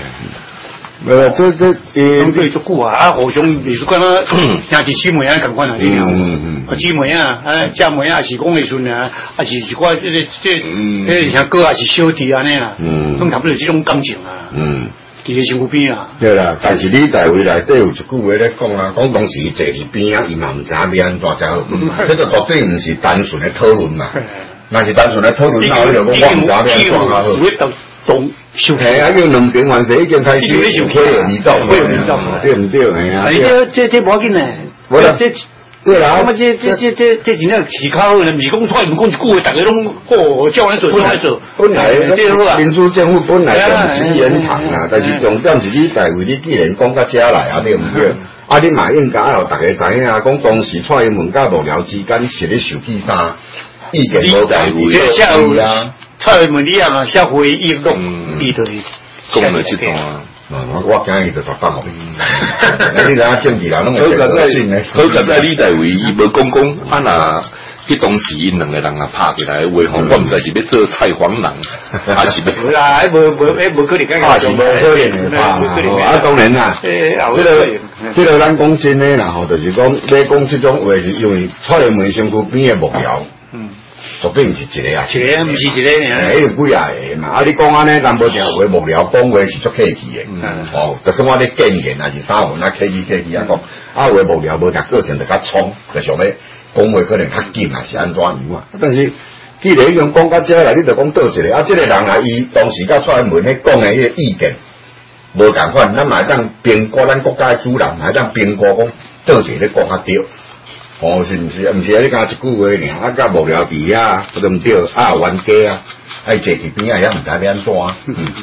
相对足久互相你是讲兄弟姊妹共款你姊妹姐妹是讲的顺是我这像哥是小弟安尼啦，拢差不多这种感情伫咧身躯边对啦，但是李大卫内底有一句话咧讲讲当时坐伫边伊嘛毋知影要安怎才好，这个绝对毋是单纯的讨论嘛，若是单纯的讨论，那我就讲我毋知要安怎才好。收起要两边完事已经开始，会有泥造，对唔对？ 这无要紧嘞，对啦，这真正是较好嘞，毋是讲出来，毋讲一句话，大家拢叫我来做，本来民主政府本来就毋是言堂啦，但是重点是李大卫，你既然讲到遮来对唔对？你嘛应该互大家知影，讲当时蔡英文甲幕僚之间是咧受气啥意見無大會啊。 蔡英文你啊，社會議論伊就講了這段我驚伊就大北你睇下政治人攏會好在李大衛伊無講那迄當時因兩個人拍起來的話我唔知是要做採訪人還是要無啦，無可能拍是無可能拍當然啦，這個咱講真誒啦就是講你講這種話是因為蔡英文身軀邊嘅幕僚絕對毋是一個毋是一個迄個幾啊個嘛，你講安尼，咱無正話幕僚講話是足客氣嘅，就是我咧建言還是啥話，客氣講，話幕僚無定個性就較衝，就想要講話可能較緊啊，是安怎樣啊？但是既然用講到這來，你就講倒一個，這個人伊當時甲蔡英文咧講嘅迄個意見無同款，咱嘛當評估咱國家嘅主人，嘛當評估講倒一個咧講較對。是毋是？毋是你講一句話爾，甲幕僚佇遐，對毋對？冤家哎，坐伫边啊，也毋知要安怎啊。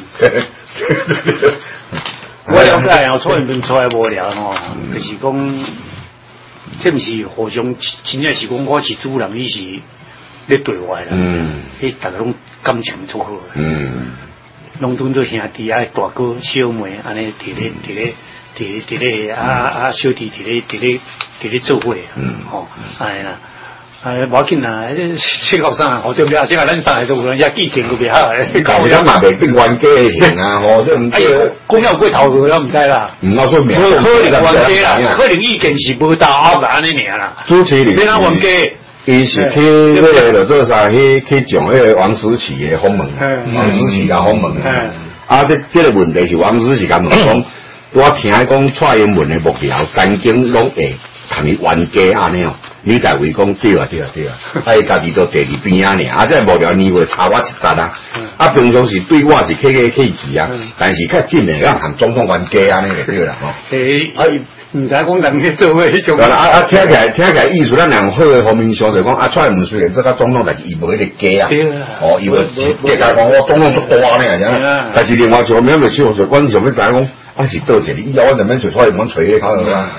我了解啊，出门出来无聊吼，就是讲，这毋是互相，真正是讲我是主人，你是咧对外啦。迄大家拢感情足好。拢当做兄弟啊，大哥小妹安尼伫咧小弟伫咧做伙吼，哎啦。无要紧啦，这学生好对不对？现在咱上海都有人家记性都袂好， 搞咱嘛袂变冤家型啊，吼，这毋对。 公要过头去，咱毋知啦。 毋好说名。可能冤家啦，可能意見是無到拗啦，安尼爾啦。 主持人。 你哪冤家？ 伊是去迄个落做啥？去上迄个王思琪的访问，王思琪甲访问。啊，这个问题是王思琪甲问讲，我听讲蔡英文的幕僚曾經攏會。同伊冤家安尼哦，你家为讲对啊，啊伊家己都坐伫边啊呢，啊这无聊年会差我一截啊，啊平常时对我是客气啊，但是较近的咱含总统冤家安尼就对啦吼。 毋知讲人去做伙迄种。 听起来意思，咱两好的方面上就讲啊，蔡英文虽然做甲总統，但是伊无迄个家啊，哦，伊无家讲我总统足大呢，但是另外一方面就少，就阮想要知讲。啊是倒一个，以后我人们找出来，我找迄个口头啊，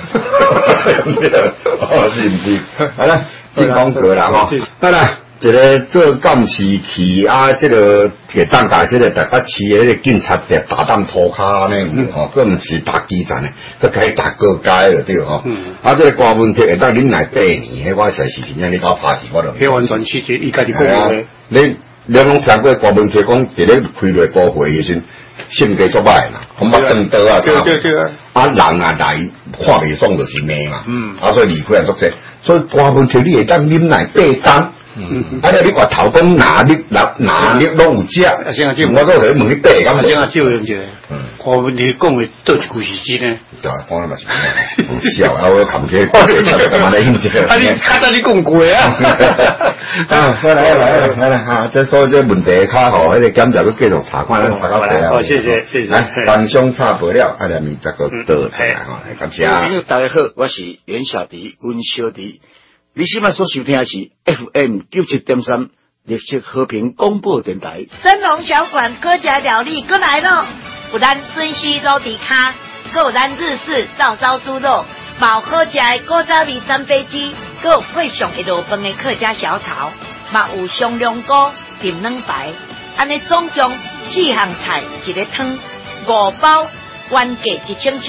是毋是？好啦，进广告啦吼，好啦，一个做监视器啊，这个当家这个台北市的警察的打弹涂骹呢，吼，佫毋是打基站的，佫开打各街了对吼。啊，这个官问题会当恁来8年，我实是真正你搞拍死我了。 迄完全是伊家己讲的。 你拢听过官问题讲，伫咧开落高会的时。性格足歹嘛，红目瞪刀啊，对啊，人啊来看袂爽就是骂嘛，啊所以离开也足济，所以大问题你会当忍耐8天，啊你话头讲哪里拢有食，我都会问你8咁。 先啊，照样者，大问题讲的倒一句是真诶。 对啊，讲的嘛是笑啊，我冚起，干嘛来应这个？ 啊你看到你讲过啊？ 啊，好啦哈，这所以这问题较好，迄个检查要继续查看，查到底啊。 好，谢谢。 来，反向查不了，啊，下面这个倒来哈，感谢。 大家好，我是袁小迪，温小迪。你现在所收听的是 FM 97.3绿色和平广播电台。 生龙小馆客家料理过来了，有咱孙溪肉底卡，还有咱日式照烧猪肉，冇好食的古早味三杯鸡，还有配上一路饭的客家小炒，嘛有香凉锅、甜卵排，安尼总共4项菜一个汤，5包原价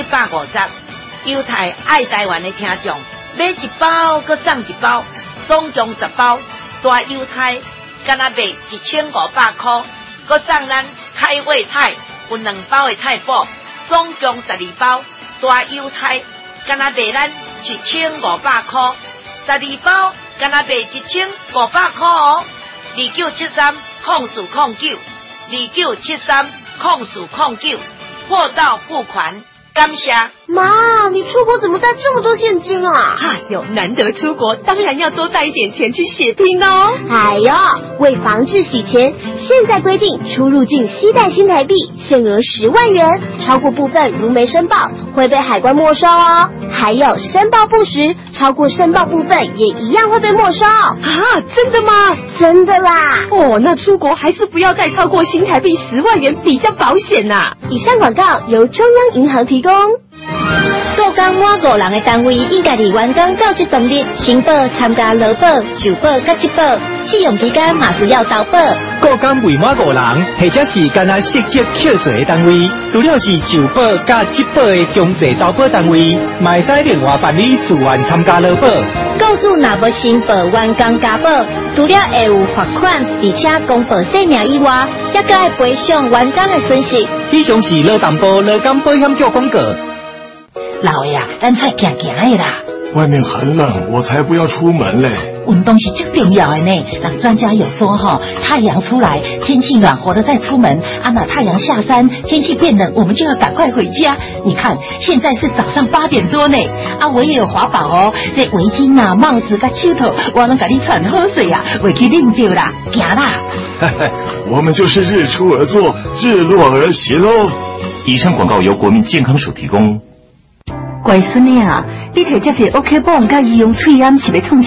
1750，犹太爱台湾的听众。买一包，搁送一包，总共10包。大犹太，敢若卖1500块，搁送咱开胃菜有2包的菜脯，总共12包。大犹太，敢若卖咱1500块，12包，敢若卖1500块哦。29730409，29730409，货到付款。感谢妈，你出国怎么带这么多现金啊？ 哎呦，难得出国，当然要多带一点钱去血拼哦。 哎呦，为防治洗钱，现在规定出入境携带新台币限额10万元，超过部分如没申报会被海关没收哦。还有申报不实，超过申报部分也一样会被没收啊？ 真的吗？ 真的啦。 哦，那出国还是不要带超过新台币10万元比较保险呐。 以上广告由中央银行提供。 购港满5人的单位，应该伫员工到职当日申报参加劳保、就保甲职保，试用期间嘛需要投保。 购港未满5人，或者是干那涉及扣税的单位，除了是就保甲职保的强制投保单位，嘛会使另外办理自愿参加劳保。 雇主若无申报员工加保，除了会有罚款，而且公报姓名以外，也该要赔偿员工的损失。 以上是劳动部劳工保险局广告。 老爷，咱出行行的啦。 外面很冷，我才不要出门嘞。 运动是最重要的呢。让专家有说太阳出来，天气暖和了再出门。那太阳下山，天气变冷，我们就要赶快回家。你看，现在是早上8点多呢。我也有华宝哦，这围巾帽子甲手套，我能给你穿好水啊，袂去冷着啦，行啦。 我们就是日出而作，日落而息喽。 以上广告由国民健康署提供。 乖孙子啊，你摕这些 OK 绷甲医用喙炎是要创啥？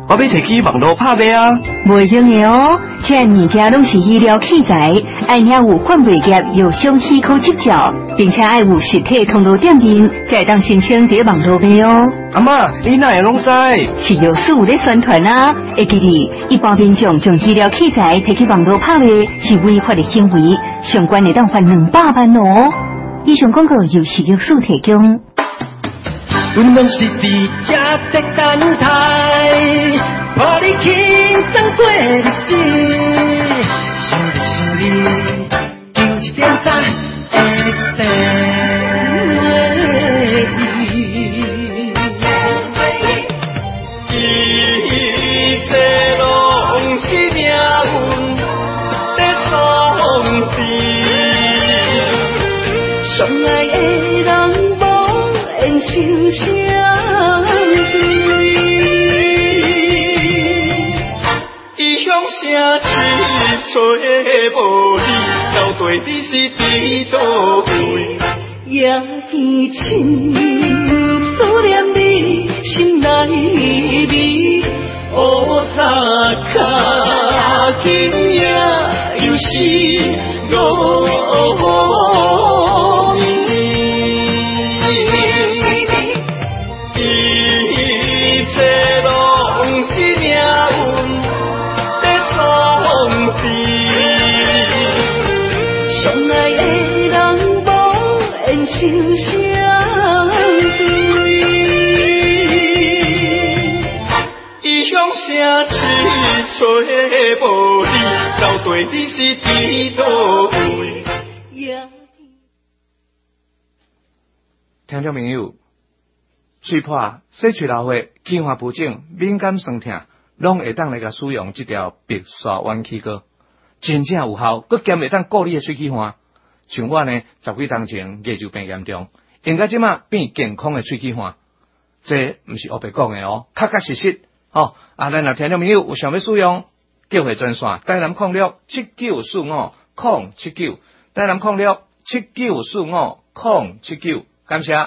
我要摕去网络拍卖啊！ 袂用的哦，这物件拢是医疗器材，爱领有贩卖业药商许可执照，并且爱有实体通路店面，才会当申请伫网络卖哦。 阿嬷，你哪会拢知？ 是药师有咧宣传啊！会记哩，一般民众将医疗器材摕去网络拍卖是违法的行为，相关会当罚200万哦。以上广告由食药署提供。 阮们是伫这的等待，把你轻松过日子。想你，就一点赞会一切拢是命运在创治，相爱的人无缘相相对，异乡城市找无你，到底你是伫倒位？夜天深，思念你心内味，乌纱卡今夜又是落雨。一切拢是命运在创治，相爱的人无缘相相对，异乡城市找无你，到底你是伫倒位？听众朋友，嘴破、洗喙流血、气化不整、敏感酸痛，拢会当来甲使用这条白沙湾气膏，真正有效，佮兼会当顾你的喙齿环。像我呢，10几年前牙周病严重，用到即马变健康的喙齿环，这毋是黑白讲的哦，确确实实哦。咱若听众朋友有想要使用，叫回专线台南0679450079，台南0679450079，感谢。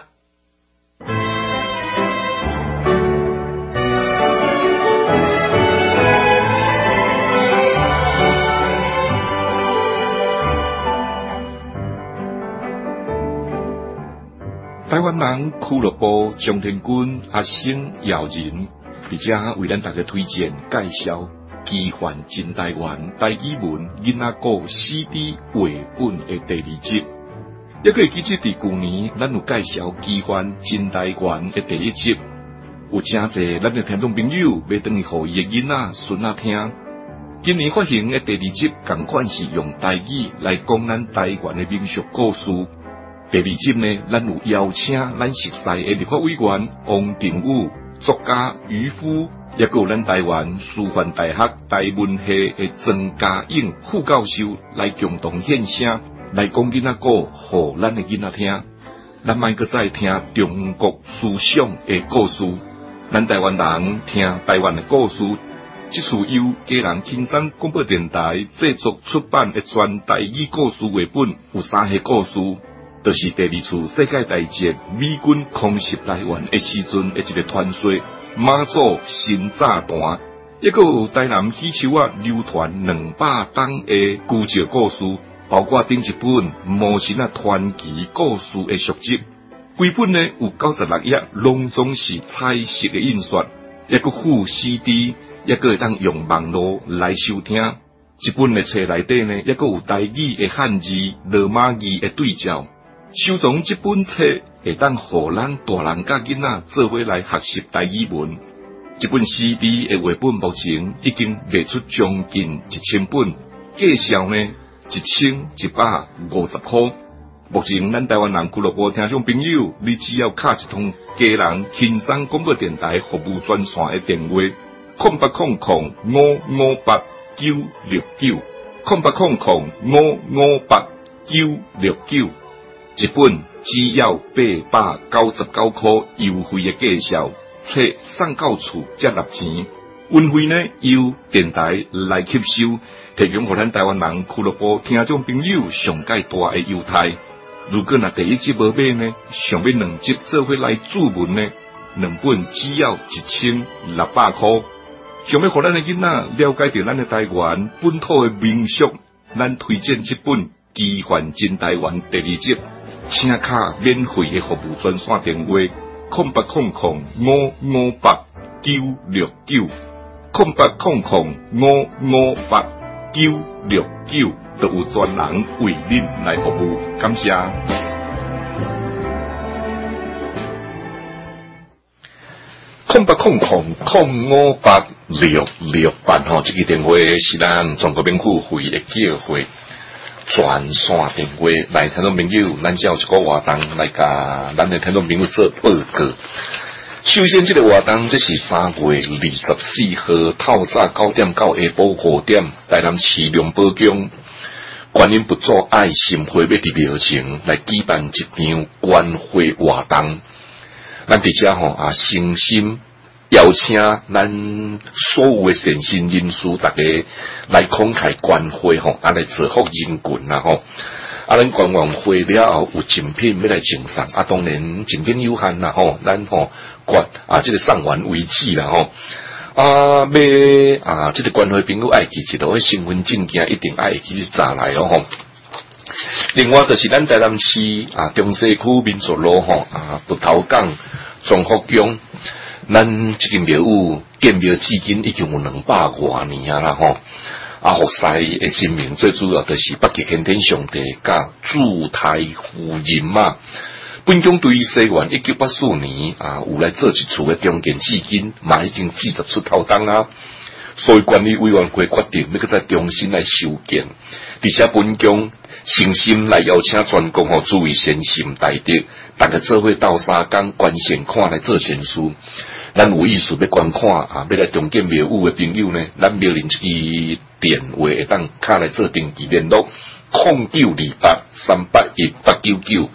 台湾人俱乐部张天军阿星姚人，而且为咱大家推荐介绍奇幻真台湾台语文囡仔歌 CD 绘本的第2集。也可以记得伫去年咱有介绍奇幻真台湾的第1集，有真侪咱的听众朋友要等于互伊的囡仔孙仔听。今年发行的第2集，同款是用台语来讲咱台湾的民俗故事。第2集呢，咱有邀请咱熟悉的立法委员王定宇、作家渔夫，也有咱台湾师范大学台文系的曾家颖副教授来共同献声，来讲囡仔歌，互咱的囡仔听。咱莫搁再听中国思想的故事，咱台湾人听台湾的故事。这次由家人轻松广播电台制作出版的全台语故事绘本，有3个故事。就是第2次世界大战美军空袭台湾的时阵的一个传说，马祖新炸弹，也个有台南喜秋啊流传200档的古旧故事，包括顶一本魔神啊传奇故事的续集。规本呢有96页，拢总是彩色的印刷，也个附 CD， 也个会当用网络来收听。一本的册内底呢，也个有台语的汉字、罗马字的对照。收藏这本册会当互咱大人甲囡仔做伙来学习台语文。这本 CD 的绘本目前已经卖出将近1000本，价销呢1150块。目前咱台湾人俱乐部听众朋友，你只要敲一通家人轻松广播电台服务专线的电话0800-558-969，0800-558-969，一本只要899块优惠的价销，册送到厝才纳钱。运费呢由电台来吸收，提供给咱台湾人俱乐部听众朋友上介大的优待。如果若第1集无买呢，上面2集做伙来注文呢，2本只要1600块。 想要互咱的囡仔了解到咱的台湾本土的民俗，咱推荐这本《奇幻真台湾》第2集，请卡免费的服务专线电话：0800558969 0800558969，都有专人为恁来服务，感谢。0800558668吼，这个电话是咱中国民付费的叫会专线电话，来听众朋友，咱只有一个活动来甲咱的听众朋友做报告。首先，这个活动这是3月24號透早9點到下晡5點，台南市龍寶宮觀音佛祖愛心花要佇廟前來舉辦一場觀花活動。咱佇遮吼誠心邀請咱所有嘅善心人士，大家來慷慨觀花吼，來造福人群啦吼。咱觀完花了後有贈品要來贈送，當然贈品有限啦吼，咱吼這個送完為止啦吼。要這個觀花朋友愛記一個身份證件一定愛記查來哦吼。另外就是咱台南市中西區民族路吼葡萄港中福宮，咱這個廟宇建廟至今已經有200多年啊啦吼。福西的神明最主要就是北極先天上帝甲註台夫人嘛。本宮對西元1984年有來做一次的重建至今，嘛已經40出頭當啊。所以管理委員會決定要再重新來修建，而且本宮誠心來邀請全國諸位先心大德，大家做伙鬥3天觀善看來做善事。咱有意思要觀看要來重建廟宇的朋友呢，咱廟林這個電話會當卡來做定期聯絡0928381899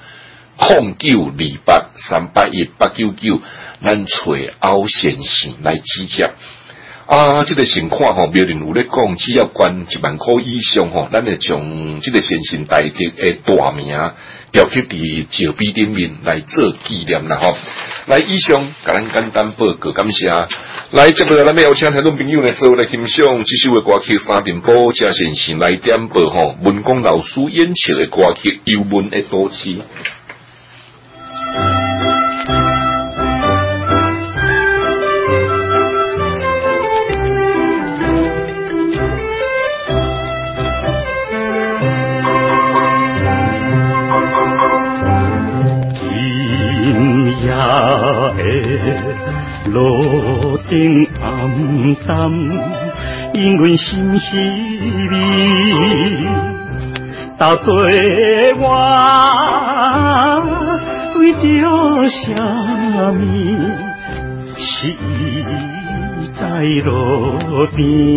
0928381899，咱找歐先生來指教。這個情況吼，廟林有咧講，只要捐1萬塊以上吼，咱會將這個先神大德的大名雕刻佇石碑頂面來做紀念啦吼。來，以上甲咱簡單報告，感謝。來，接落來咱要邀請聽眾朋友呢，做來欣賞這首嘅歌曲《三點寶》，謝先生來點播吼，文光老師演唱嘅歌曲《遊門的都市》。 路燈暗淡，因阮心稀微，到底我為着啥物是在路邊？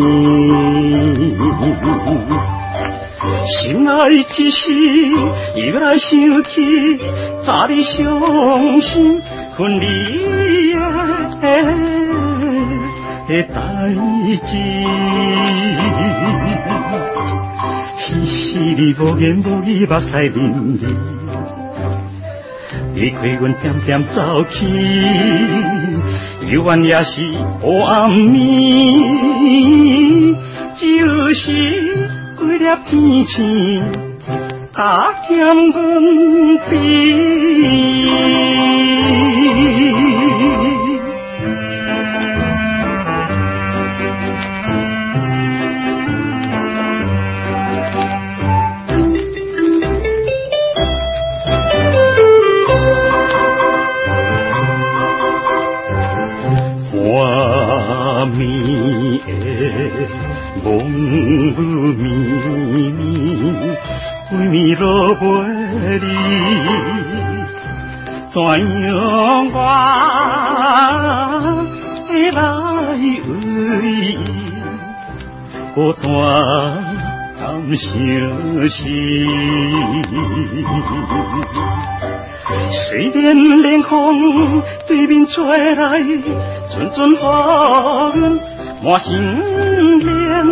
心愛一時又來想起，早日相信分離的代志，彼時你無言無語目屎淋漓，離開阮點點走去，猶原也是黑暗暝，就是幾粒天星打減阮悲。夢霧迷迷，為迷落袂離，怎樣我會來為孤單甘相思？雖然冷風對面吹來，陣陣風滿心戀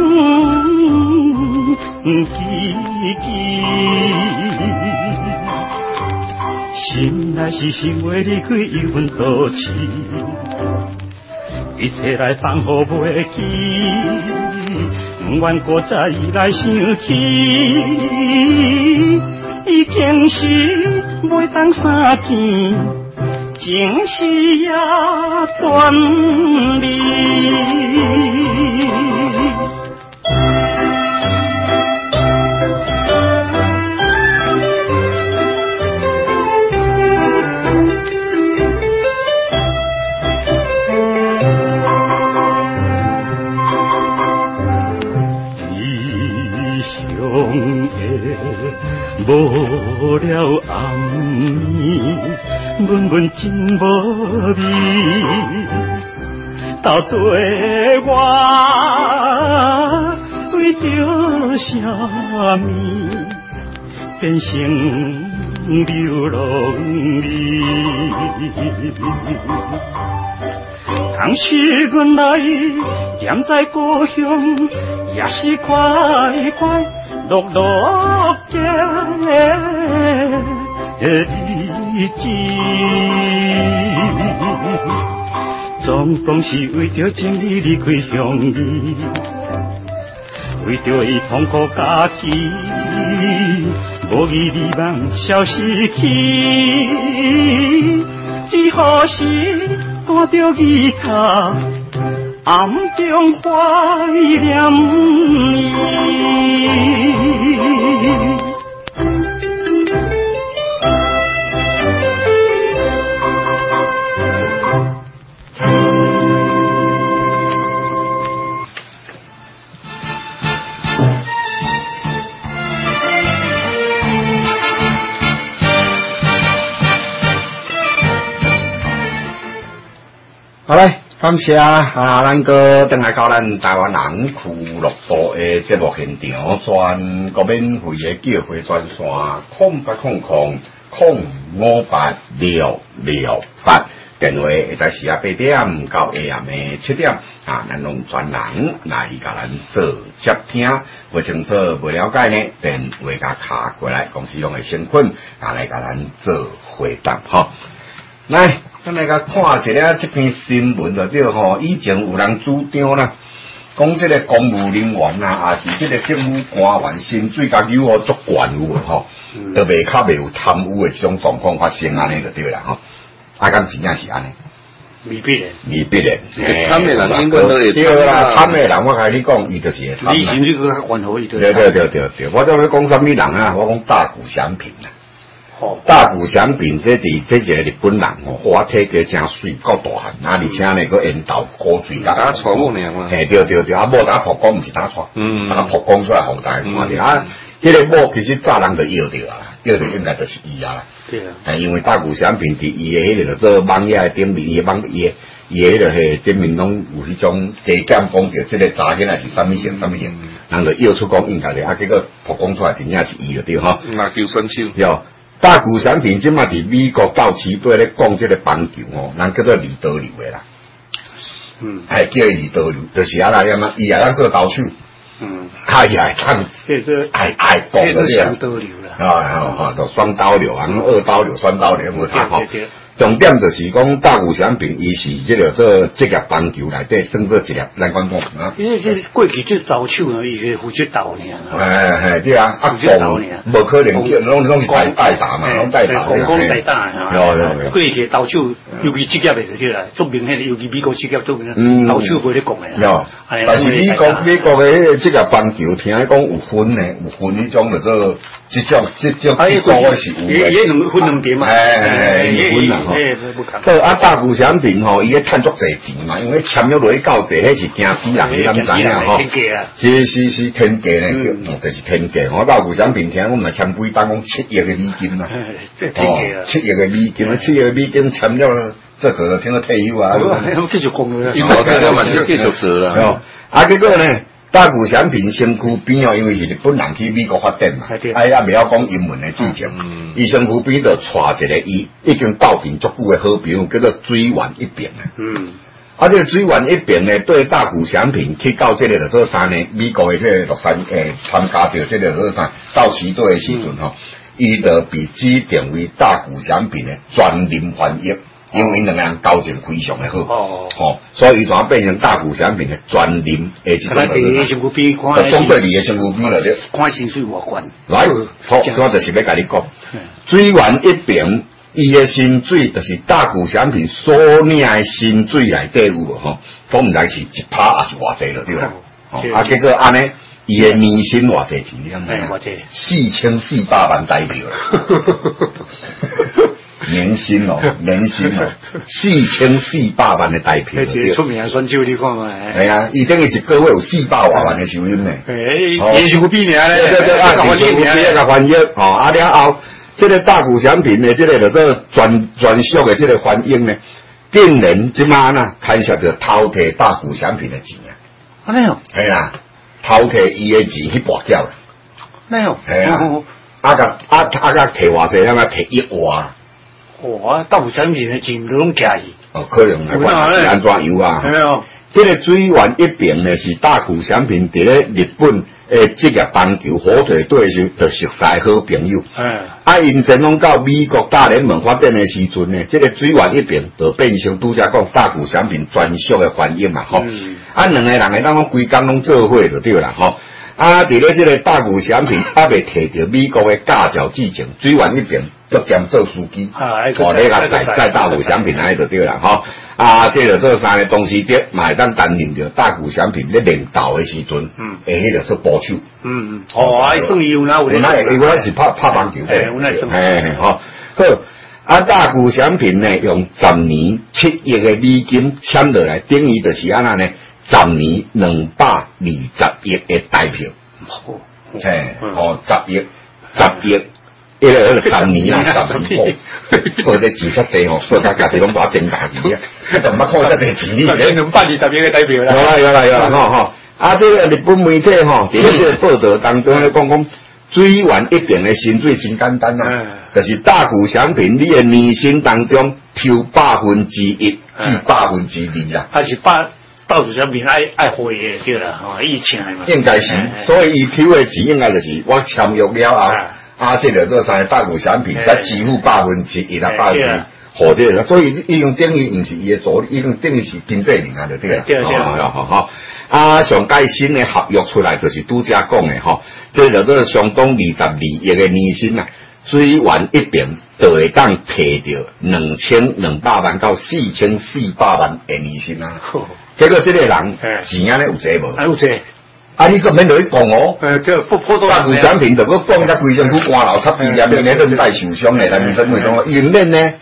記記，心內是想要離開遊魂都市， 一切来放乎袂记，不愿搁再来想起，已经是袂当相见，情丝也断离。无了暗暝，阮真无味，到底我为着啥物变成流浪儿？当时阮来踮在故乡，也是快快乐乐的日子，总讲是为着情义离开乡里，为着伊痛苦家己，无义离望消失去，只好是赶着伊他。暗中怀念伊。 好嘞。感谢咱个等下到咱台湾人俱乐部的节目现场，全国免费的叫回专线0800-058-668，电话会在时8點到下暗的7點，咱拢專人來甲咱做接聽，不清楚不了解呢，電話甲卡過來，公司用的身份來甲咱做回答吼。來。咱来甲看一下这篇新闻就对吼，以前有人主張啦，讲这个公務人員啊，也是这个政府官員薪水甲有好足懸有無吼，都袂較袂有貪污的這種狀況發生安尼就對啦吼。敢真正是安尼？ 未必的， 貪的人應該都會對啦，貪的人我甲你講，伊就是會貪。 你薪水佢較懸好，伊對。 對，我就要講什麼人啊？我講大谷翔平啊。大谷翔平这一个日本人哦，哇，体格真水，够大汉，而且呢，佮烟斗高水打錯冇呢嘛？ 嘿，對，啊，某打曝光毋是打錯，打曝光出來，互大家看着啊。迄個某其實早人就要着啦，要着應該就是伊啊。 對啊。 因為大谷翔平伫伊誒迄個做網頁頂面，伊誒迄個迄頂面攏有迄種加減講着，即個查囡仔是啥物型，人就要出講應該的，啊，結果曝光出來真正是伊就對吼。 那叫選手。 對。大谷翔平即馬佇美國道奇隊咧講即個棒球哦，人叫做二刀流嘅啦。叫伊二刀流，就是啊啦，伊也當做投手。他也愛唱，愛講嘅雙刀流啦。 就雙刀流啊，二刀流、三刀流無差吼。重點就是講大谷翔平，伊是即個做職業棒球內底算做一粒咱講講啊。 因為這過去做投手呢，伊是負責投呢。 對啊，啊講無可能叫，攏是代打嘛，攏代打。 講代打啊。過去投手，尤其職業嘅對啦，足明顯，尤其美國職業足明顯，投手冇得講嘅。 但是美國嘅職業棒球，聽講有分呢，有分呢種叫做這種結果嘅是有嘅。 也能分兩邊嘛。 有分啊。對啊，大谷翔平吼，伊咧賺足濟錢嘛，因為簽約落去到地，迄是驚死人，你敢知影吼？是天價呢，就是天價。我大谷翔平聽我唔係簽幾單，講7億嘅美金啊，7億嘅美金，7億嘅美金簽約，這就聽到退休啊。 繼續講啦， 因為我聽到嘛，繼續做啦。 結果呢？大谷翔平身軀邊哦，因為是日本人去美國發展嘛，也袂曉講英文的事情，伊身軀邊就帶一個伊已經鬥陣足久的好朋友，叫做水原一平啊。這個水原一平呢，對大谷翔平去到這個就做啥呢？美國的這個洛杉參加到這個做啥道奇隊的時陣吼，伊就被指定為大谷翔平的專任翻譯。 因为两个人交情非常的好，所以伊就变成大股产品的专任诶，即种就讲对你的身躯边了咧， 看薪水偌悬。 来，好，我就是要甲你讲，水源一边。伊的薪水就是大股产品所领的薪水内底有无吼，都毋知是1%还是偌济了对啦。啊，结果安尼，伊的年薪偌济钱？你敢知？4400万台票啦。年薪哦，4400万的台票。 出名选手你看嘛？ 系啊，伊等于一个月有400多万的收入呢。 年薪比尔咧， 对，啊，年薪比甲翻译哦，啊了后。这个大股产品呢，这个就是专属的这个反应呢，竟然即马呢开始就偷摕大股产品的钱啊！ 安尼哦， 系啦，偷摕伊的钱去博缴啦！ 安尼哦， 系啊，甲摕偌济，那么摕1万。 哇，大股产品的钱都拢假伊。 哦，可能是安怎样啊？ 系哦， 这个水源一边呢是大股产品伫咧日本。职业棒球火腿队就熟识好朋友，因前拢到美国大联盟发展的时阵呢，这个水源一边就变成拄则讲大股产品专属的反应嘛，吼，两个人会当讲规工拢做伙就对啦，吼，伫咧这个大股产品未摕到美国的驾照之前，水源一边就兼做司机，你个载大股产品来就对啦，吼。这个做三个董事长，嘛会当担任着大股产品咧领导的时阵，会迄个做保守。 算伊有哪有？ 因为是拍棒球的，好，大股产品呢，用10年7亿的美金签落来，等于就是安那呢，10年220亿的台票。10亿。迄个10年啊，10年或者钱较济吼，所以家己拢把挣大钱啊，就毋捌看遮济钱哩。 220亿个代表啦。 有啦吼，这个日本媒体吼，伫这个报道当中咧讲，水源一边的薪水真简单啊，就是大股产品你的年薪当中抽1/1至2%啦。 还是大股产品爱回的对啦，以前嘛。 应该是，所以伊抽的钱应该就是我签约了这个做三个大股产品，再支付1%啦，1%或者，所以伊用等于毋是伊的助理，伊用等于是经纪人啊，就对啦。对。上届新的合约出来就是拄则讲的吼，这个做相当22亿的年薪啊，水源一边就会当摕到2200万到4400万的年薪啊。结果这个人钱安尼有济无？ 有济。 你个免落去讲哦，大股产品就讲只规身躯官老插鼻炎，连韧带受伤嘞，但民生会讲，因免呢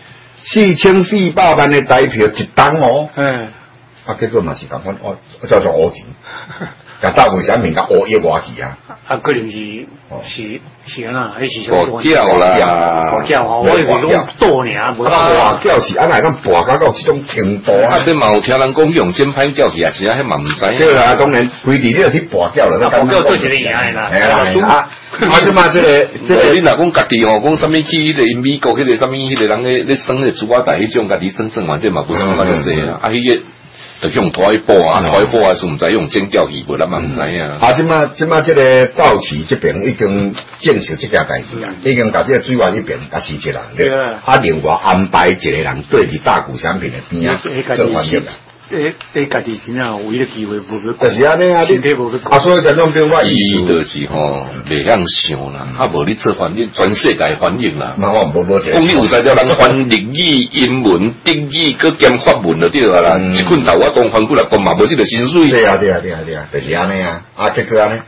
4400万的台票一档哦，结果嘛是共款，叫做乌钱，甲大股产品甲乌一外去啊， 可能是安那，迄是博缴啦， 博缴吼，我以为讲多尔， 博缴是安那讲博到这种程度啊， 这嘛有听人讲用真歹缴是啊，是啊，迄嘛毋知。 对啦，当然规地你就去博缴了， 博缴做一个赢的啦， 系啦，即嘛这个你若讲家己吼，讲啥物去迄个美国迄个啥物迄个人咧算咧厝仔台迄种家己算完，这嘛不算咁济啊，迄个。就用台报啊，是毋知用真教义无，咱嘛毋知影。 即马这个造市这边已经证实这件代志啊，已经把这个水源一边甲死一人了。另外安排一个人对伫大股产品的边啊做翻译啊。 家己真啊有迄个机会无去， 就是安尼啊， 身体无去。 所以在种变化， 伊就是吼袂晓想啦，无你做翻译，全世界翻译啦。 我无讲你有才叫人翻日语、英文、德语，佮兼法文就对啦。一捆头我当翻过来，讲嘛无这个薪水。 对啊，就是安尼啊。结果安尼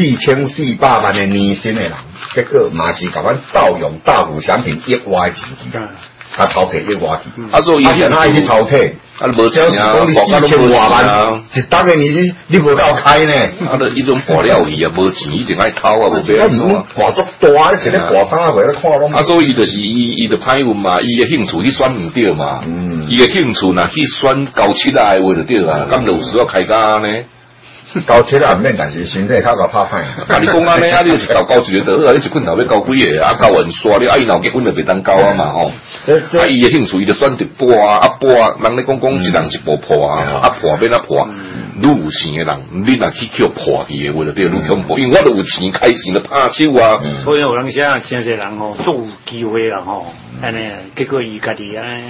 4400万的年薪的人，结果嘛是甲阮盗用大股产品1外钱。偷摕1外去， 所以以前去偷摕， 无钱啊， 讲你4000多万，一档的你无够开呢？ 伊种博了伊啊，无钱一定爱偷啊，无别做。 博足大，是咧博啥回来看拢。 所以就是伊就歹运嘛，伊的兴趣你选毋对嘛，伊的兴趣若去选高7的话就对啊，咁就有需要开价呢。 高7啊，毋免，但是身体较拍歹。 你讲安尼你就是交一个就好，你一捆头要交几个，交完刷了，伊若结婚就袂当交啊嘛吼。伊的兴趣伊就选择播人咧讲一人一部破破变破，愈有钱的人，你若去叫破去的话就对，愈恐怖，因为我都有钱开钱就拍手啊。 所以有人写真侪人吼，做有机会啦吼，安尼结果伊家己安尼。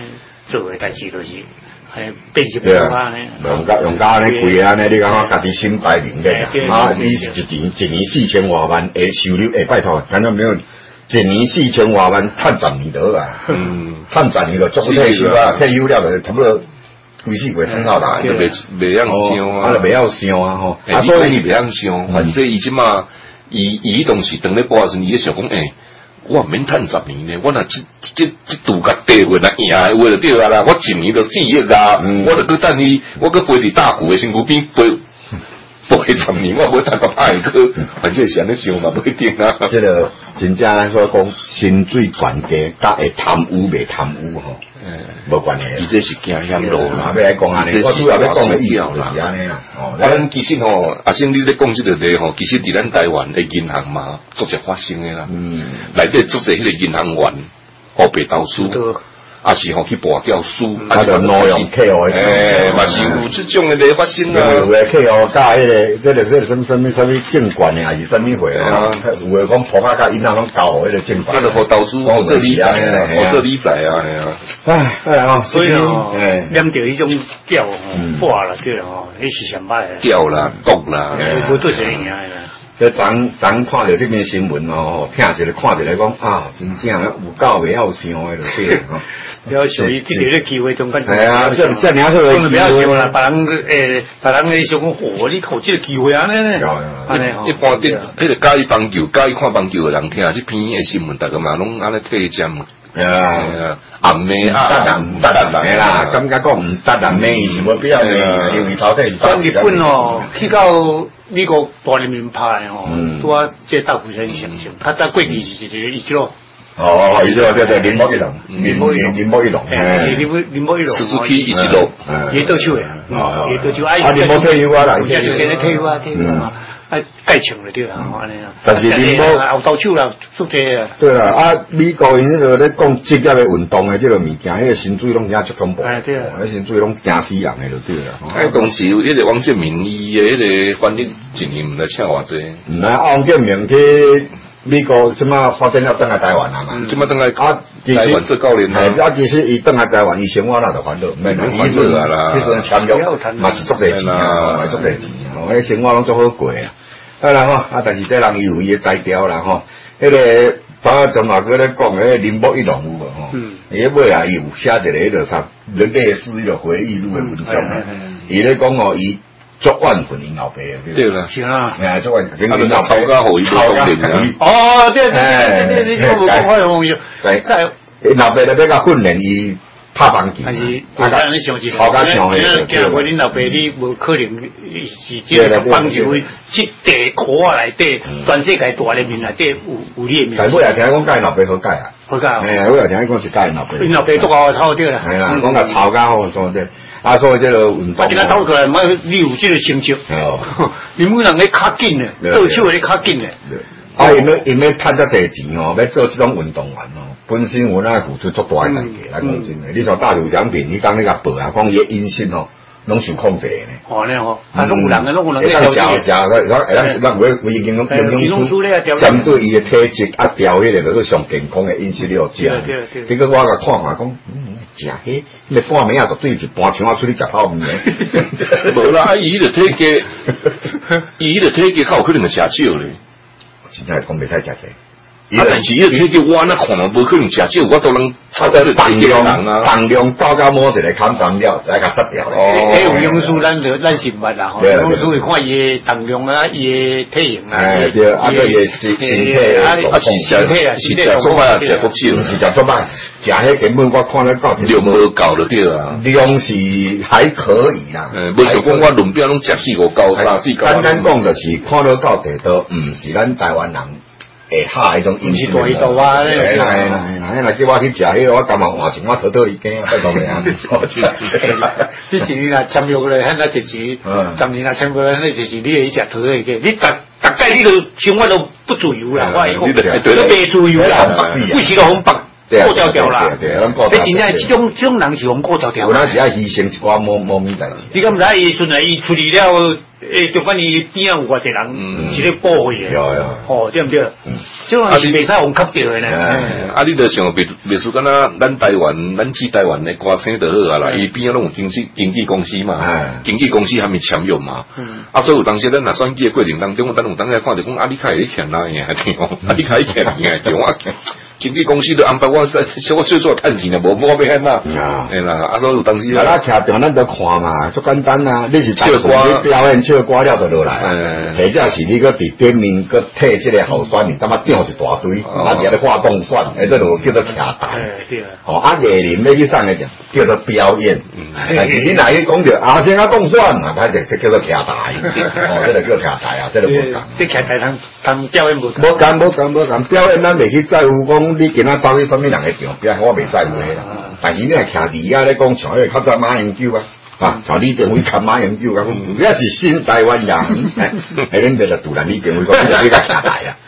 做的代志就是，变成变化呢。 用家呢贵安尼，你讲我家己心摆明的啊，你一年4000多万的收入，拜托，难道没有？一年4000多万，赚10年得啊！赚10年就足退休啊，退休了就差不多规4月算到啦。 就袂样想啊， 就袂晓想啊吼。 所以你袂样想，反正伊即嘛，伊当时等咧播时，伊咧想讲，我免赚10年呢，我若这度假地位若赢的话就对啊啦，我1年就4亿啊，我就去等伊，我去飞伫大湖的身躯边飞。不会10年，我不会谈个派去，反正想咧想嘛，不一定啊。 这个真正来说讲，薪水悬低，甲会贪污未贪污吼，无关系。 伊这是行险路啦， 要来讲安尼，我主要要讲的意思就是安尼啦。 咱其实吼，阿生你咧讲这个咧吼，其实伫咱台湾的银行嘛，逐渐发生的啦。内底足侪迄个银行员黑白投诉。啊是吼去跋掉书， 啊就挪用 KO 的， 嘛是有这种的咧发生啦。 有诶 KO 甲迄个，这个什么证券的，还是什么货啊？有诶讲破卡甲银行拢交互迄个证券。 啊，就互投资，互做理财啊，互做理财啊，系啊。 哎啊， 所以哦，念着迄种调破啦，对啦吼，迄是上歹诶。 调啦，毒啦， 无做这样啦。 这昨看到这篇新闻哦，听一个看一个讲啊，真正有够袂晓想诶，就对了吼。 了属于这个咧机会中间。 系啊，这尔好诶机会啦，别人咧想讲，你靠这个机会安尼呢？安尼一般啲迄个介意棒球、介意看棒球诶人听，这篇诶新闻，大家嘛拢安尼推荐。暗暝啊， 唔得啦，感觉讲唔得啦，咩是无必要咩，因为头底。 咱日本哦，去到美国大联盟拍的吼，拄啊，这大富山上上，他在过去是一个哦，一个对，林波一龙，林波一龙，林波一龙， 是不去一直路， 也到手呀，也到手， 林波退休啊啦， 就现在退休啊，盖枪了对啦，安尼啊。 但是林波后到手啦，足济啊。 对啦，啊，美国因迄个咧讲职业的运动的这个物件，迄个薪水拢真足恐怖， 对啊， 迄薪水拢惊死人的就对啦。 当时有迄个王建民伊的迄个反正一年毋知请偌济， 毋来王建民去美国即马发展了登来台湾啊嘛， 即马登来啊，台湾做教练啊，其实伊登来台湾，伊生活那就烦恼，免烦恼啦，迄阵签约嘛是足济钱啊，足济钱，迄生活拢足好过啊。好啦吼，啊，但是这人有伊的才调啦吼，迄个早中华哥咧讲迄个林波一龙有无吼？伊尾啊有写一个迄个啥人类史迄个回忆录的文章，伊咧讲哦，伊足怨恨因老爸的， 对啦， 是啊， 足怨恨，因老爸抄家互伊抄家哦，对，你我讲我有有， 因老爸咧要甲训练伊。拍棒球， 还是大家你想起来，今日我恁老爸你无可能是这个棒球即地壳啊内底，全世界大联盟内底有你的名。 但我也听讲，甲因老爸好解啊， 好解啊。 我也听讲是甲因老爸。 因老爸都搞抄对啦。 系啦，讲甲抄家好做对，啊，所以这个运动。我今仔走过来， 莫你有这个成绩。哦，你每人咧较紧咧，到手咧较紧咧。 啊，因要赚遮侪钱哦，要做这种运动员哦，本身有那付出足大诶代价。来讲真诶，你像大陆奖品，你讲那个报啊，讲伊音讯哦，拢受控制呢。 哦，那哦，啊，拢有人咧，拢有人咧调节，咱有应用出针对伊诶体质啊，调迄个就是上健康诶饮食了食。结果我甲看看讲，食迄，那半暝啊，就对一盘肠啊出去食泡面诶。 无啦，伊迄个体格，伊迄个体格较有可能会食少咧。 真正讲袂使食济， 但是迄个我那可能无可能食少，我都能差得重量高到摸一个砍断了，再甲摘掉。 迄有因素，咱是捌啦吼，因素会看伊的重量啊，伊的体型啊， 对，啊个伊身体啊，是食做歹啊，食不少， 是食做歹，食迄根本我看咧到量无够就对啊， 量是还可以啦， 无像讲我轮表拢食4-5高、3-4高。 简单讲就是看到到地都毋是咱台湾人。会下迄种饮食， 大道啊！ 那叫我去食迄个，我感觉换钱，我偷偷一间啊，拜托你啊！ 你一年啊签约咧，迄个就是10年啊签约，那就是你去食偷偷一间，你大概你都生活都不自由啦，我讲都袂自由啦，不是都红白过条条啦。对，真正这种人是用过条条。 有当时要牺牲一寡某物代志。 你敢唔知伊阵来伊处理了？就管伊边啊有偌济人，是咧保护伊有， 哦，对不对？这种是袂使用吸掉的呢。 啊，你着想别说敢若咱台湾，咱去台湾的歌星就好啊啦，伊边啊拢有经纪公司嘛，经纪公司还没签约嘛。啊，所以有当时咱若选举的过程当中，咱有当下看着讲，啊，你开去欠哪样还对哦，啊，你开去欠哪样对我经纪公司都安排我最做趁钱啊，无我要安那，哎啦，啊，所以有当时啊，咱徛着咱都看嘛，足简单啊，你是唱歌表演唱歌了就落来啊，或者是你个伫顶面个替这个候选人，他妈丢一大堆，啊，伫咧发动选，这就叫做徛台。哦，啊，艺人要去上个叫做表演，但是你哪去讲着啊，这个讲选啊，他就叫做徛台，哦，这就叫徛台啊，这就无共。 你徛台通表演无共，表演咱袂去在乎讲。你今仔走去什么人的场表，我袂在乎啦。但是你若徛伫遐咧讲，像迄个较早马英九啊，像李登辉看马英九讲，你也是新台湾人，哎，恁别就突然李登辉讲，你个徛台啊。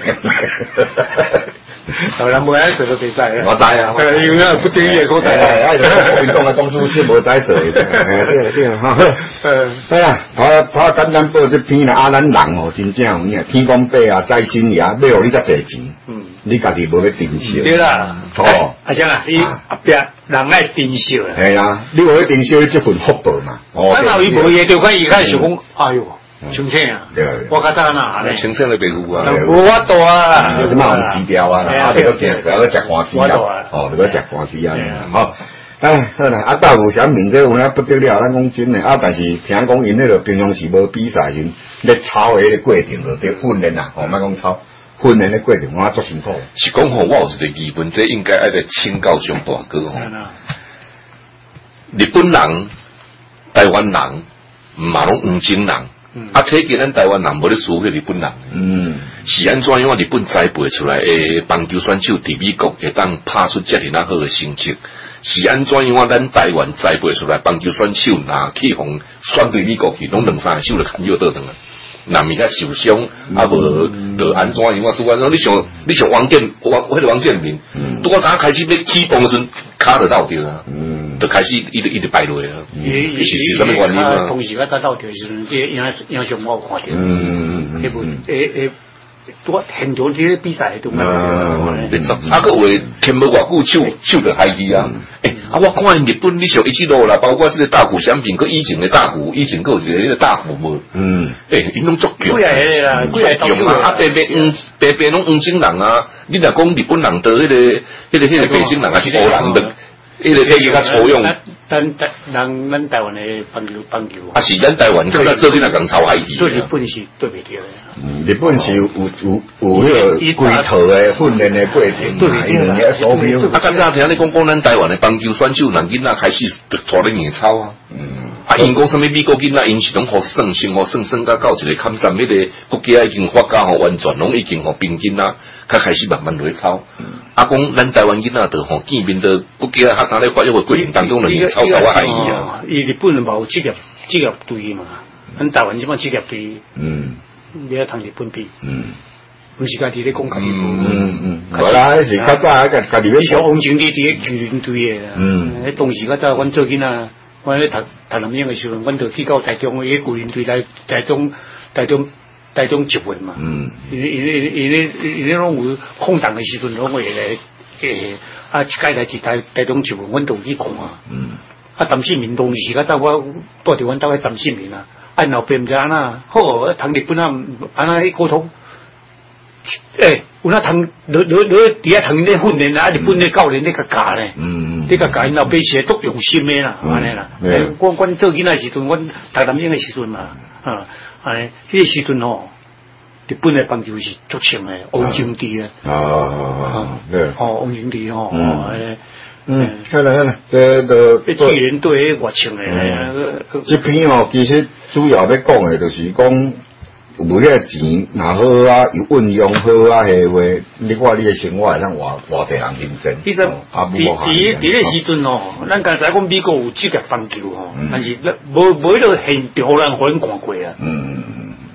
当然冇喺做到比赛啊！ 我知啊， 因為不丁嘢嗰陣， 國民黨嘅當初先冇在做，對哈。係啊，我簡單報這篇啦，啊，咱人哦，真正有影，天公伯啊，在心也，買互你較濟錢，你家己無要珍惜。 對啦，哦，阿生啊，你後壁人愛珍惜啊。 係啦，你無要珍惜這份福報嘛。 咱後伊無嘢，就講伊開始講，哎呦。清醒啊！我覺得呐， 清醒你白虎啊！ 我多啊！ 有什麼紅指標啊？啊，你個食官司啊！哦，你個食官司啊！好，哎，好啦，啊，大有啥面這有影不得了，咱講真誒，啊，但是聽講因迄個平常時無比賽時，咧操誒個過程就得訓練啦，哦，莫講操，訓練誒過程我足辛苦。 是講吼，我有一個疑問，這應該愛來請教張大哥吼。日本人、台灣人，嘛攏黃種人。啊，睇見咱台灣人無咧輸迄日本人，是安怎樣？日本栽培出來誒棒球選手佇美國會當拍出遮爾那好誒成績，是安怎樣？咱台灣栽培出來棒球選手若去互選對美國去，攏兩三個手就砍腰倒轉啊！若咪遐受傷，啊無就安怎樣？我拄啊，你像王建民，拄我剛開始要起步誒時陣，骹就倒着啊！就開始一直敗落啊！是什麼原因啊？ 同時佢打到條時，影像我有看到，迄部多現場啲比賽都啊個話欠無偌久手就害去啊！啊，我看日本你像一路啦，包括這個大谷翔平，佮以前嘅大谷，以前佮有一個迄個大谷無，因攏足強，強啊！啊，白攏黃種人啊！你若講日本人對迄個白種人啊，是烏人的。迄個迄個較粗用， 咱台灣的棒球， 啊是咱台灣，佢哋做啲那咁臭閪嘢。 對日本是對袂掉嘅。 日本是有迄個規套嘅訓練嘅過程，對。 啊，剛才聽你講咱台灣的棒球選手，人囡仔開始拖咧硬操啊。啊，因講什麼美國囡仔，因是攏好算甲到一個坎山，迄個國家已經發家吼完全攏已經吼平均啦，較開始慢慢落操。啊，講咱台灣囡仔就吼見面的國家學生咧發育嘅過程當中，就操啊害伊啊。 伊日本冇職業隊嘛，咱台灣即擺職業隊，你要同日本比，唔是家己咧講家己。 好啦，是較早家己咧。 像王晶啲啲巨人隊嘅，當時較早阮做囡仔。我咧讀南洋嘅時候，阮就去到台中嘅巨人隊來台中集會嘛。伊咧攏有空檔嘅時陣，攏會來啊，一屆來佇台中集會，阮就去看啊。啊，陳世民當時較早我帶住阮兜去陳世民啊，按後邊唔知安那好，同日本安那溝通。有那同你佇遐同咧訓練啊，日本咧教練咧較教咧，你較教因老爸是足用心誒啦，安尼啦。阮做囡仔時陣，阮讀南洋誒時陣嘛，安尼，迄個時陣吼，日本誒棒球是足強誒，王晶佇啊。王晶佇吼， 好啦，這個巨人隊誒外強誒。 這篇哦，其實主要要講誒，就是講。有迄個錢若好啊，有運用好啊，係話你看你嘅生活會當偌濟人認識。 其實佇個時陣吼，咱剛才講美國有職業棒球吼，但是無迄個現場互人看過啊。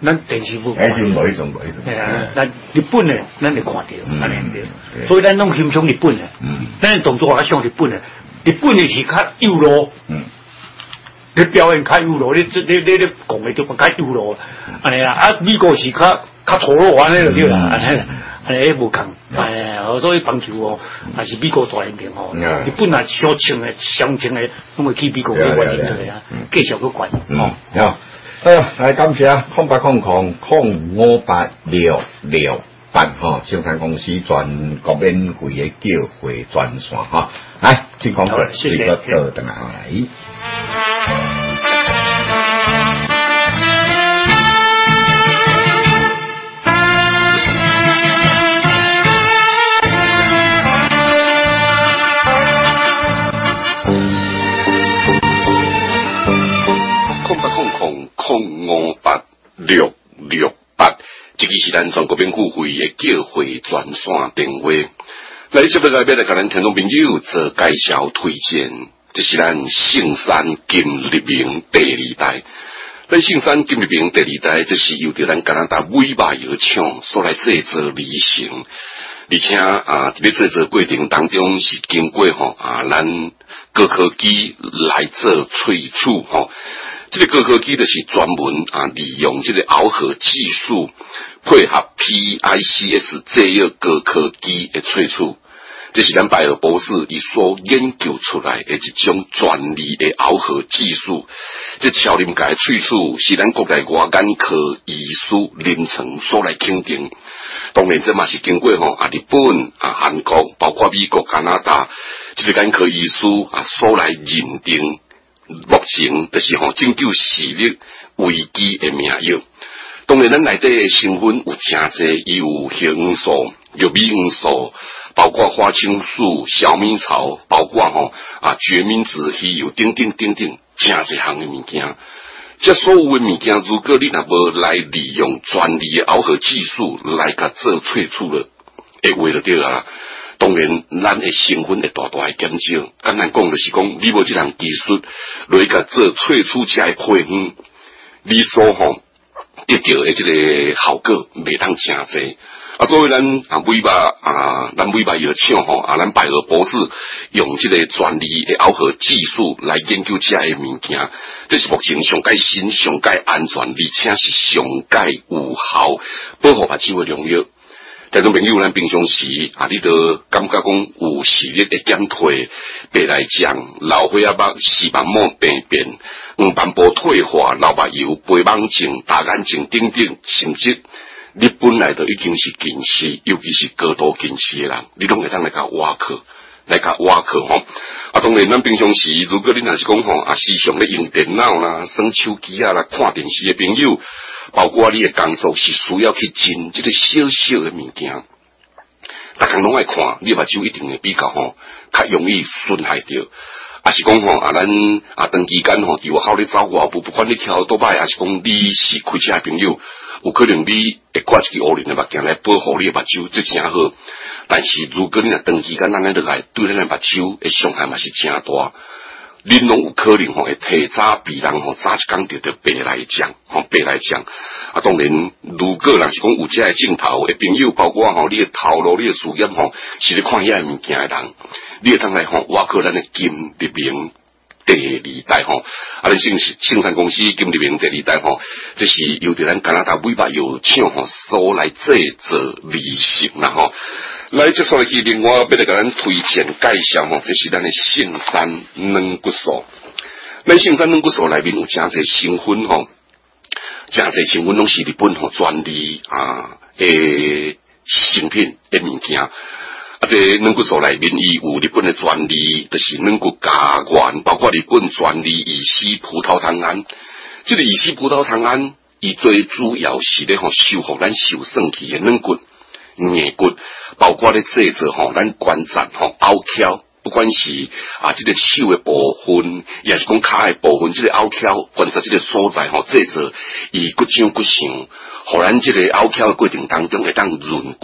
咱电视不， 迄阵无迄种。 系啊，咱日本诶，咱会看到，安尼对。所以咱拢欣赏日本诶，咱动作也像日本诶，日本诶是较优柔，你表演较优柔，你讲诶就较优柔，安尼啊，啊美国是较粗鲁安尼就对啦，安尼无共，所以棒球哦，也是美国大联盟哦，日本也相称诶，拢会去美国去玩赢对啊，继续去管哦。 来感谢0800058668生产公司全国免费的叫货专线哈。来，请广告，谢谢。等下来。 058668，这个是咱全国免付费的叫货专线电话。来这边来甲咱听众朋友做介绍推荐，这是咱圣山金立明第二代。咱圣山金立明第二代，这是由着咱加拿大尾巴药厂所来制作而成，而且在制作过程当中是经过咱高科技来做萃取这个高科技就是专门利用这个螯合技术，配合 PICS 这个高科技的萃取，这是咱拜尔博士伊所研究出来的一种专利的螯合技术。这超临界萃取是咱国内外眼科医师临床所来肯定。当然，这嘛是经过日本、韩国，包括美国、加拿大，这个眼科医师所来认定。目前就是拯救视力危机的名药。当然，咱内底的成分有真侪，伊有硼黄素、玉米黄素，包括花青素、小米草，包括决明子、鱼油等等，真侪项的物件。这所有的物件，如果你若无来利用专利的螯合技术来甲做萃取了，会话就对啦。当然，咱的成分会大大的减少。简单讲，就是讲，你无这项技术来甲做萃取这个配方，你所得到的这个效果袂通真侪。所以咱尾巴药厂咱拜尔博士用这个专利的螯合技术来研究这个物件，这是目前上界新、上界安全，而且是上界有效保护目睭的良药。听众朋友，咱平常时你都感觉讲有视力的减退、白内障、老花眼目、视网膜病变、黄斑部退化、老目睭、白盲症、大眼睛等等，甚至你本来就已经是近视，尤其是高度近视的人，你拢会当来甲挖课。当然，咱平常时，如果你若是讲时常咧用电脑啦、耍手机啦、看电视的朋友，包括你的工作是需要去进这个小小的物件，大家拢爱看，你目睭一定会比较较容易损害掉。是讲咱长期间伫外口咧走外步，不管你跳多摆，是讲你是开车的朋友，有可能你会挂一个乌林的目镜来保护你的目睭，这真好。但是如果你若长期间安尼落来，对咱的目睭的伤害嘛是真大。你拢有可能会提早比人早一天得到白内障。当然，如果若是讲有这个镜头的朋友，包括你的头路、你的事业是咧看遐物件的人，你会当来挖靠咱的金立明第二代咱生产公司金立明第二代这是由着咱加拿大尾巴药厂所来制作而成啦来接下来去另外要来给咱推荐介绍这是咱的圣山软骨素。咱圣山软骨素内面有真侪成分真侪成分拢是日本专利的成品的物件。这软骨素内面伊有日本的专利，就是软骨加原，包括日本专利乙烯葡萄糖胺。这个乙烯葡萄糖胺，伊最主要是咧修复咱受损去的软骨、硬骨，包括咧制作咱关节凹翘，不管是这个手的部分，也是讲脚的部分，这个凹翘关节这个所在制作伊骨长骨相，互咱这个凹翘的过程当中会当润骨。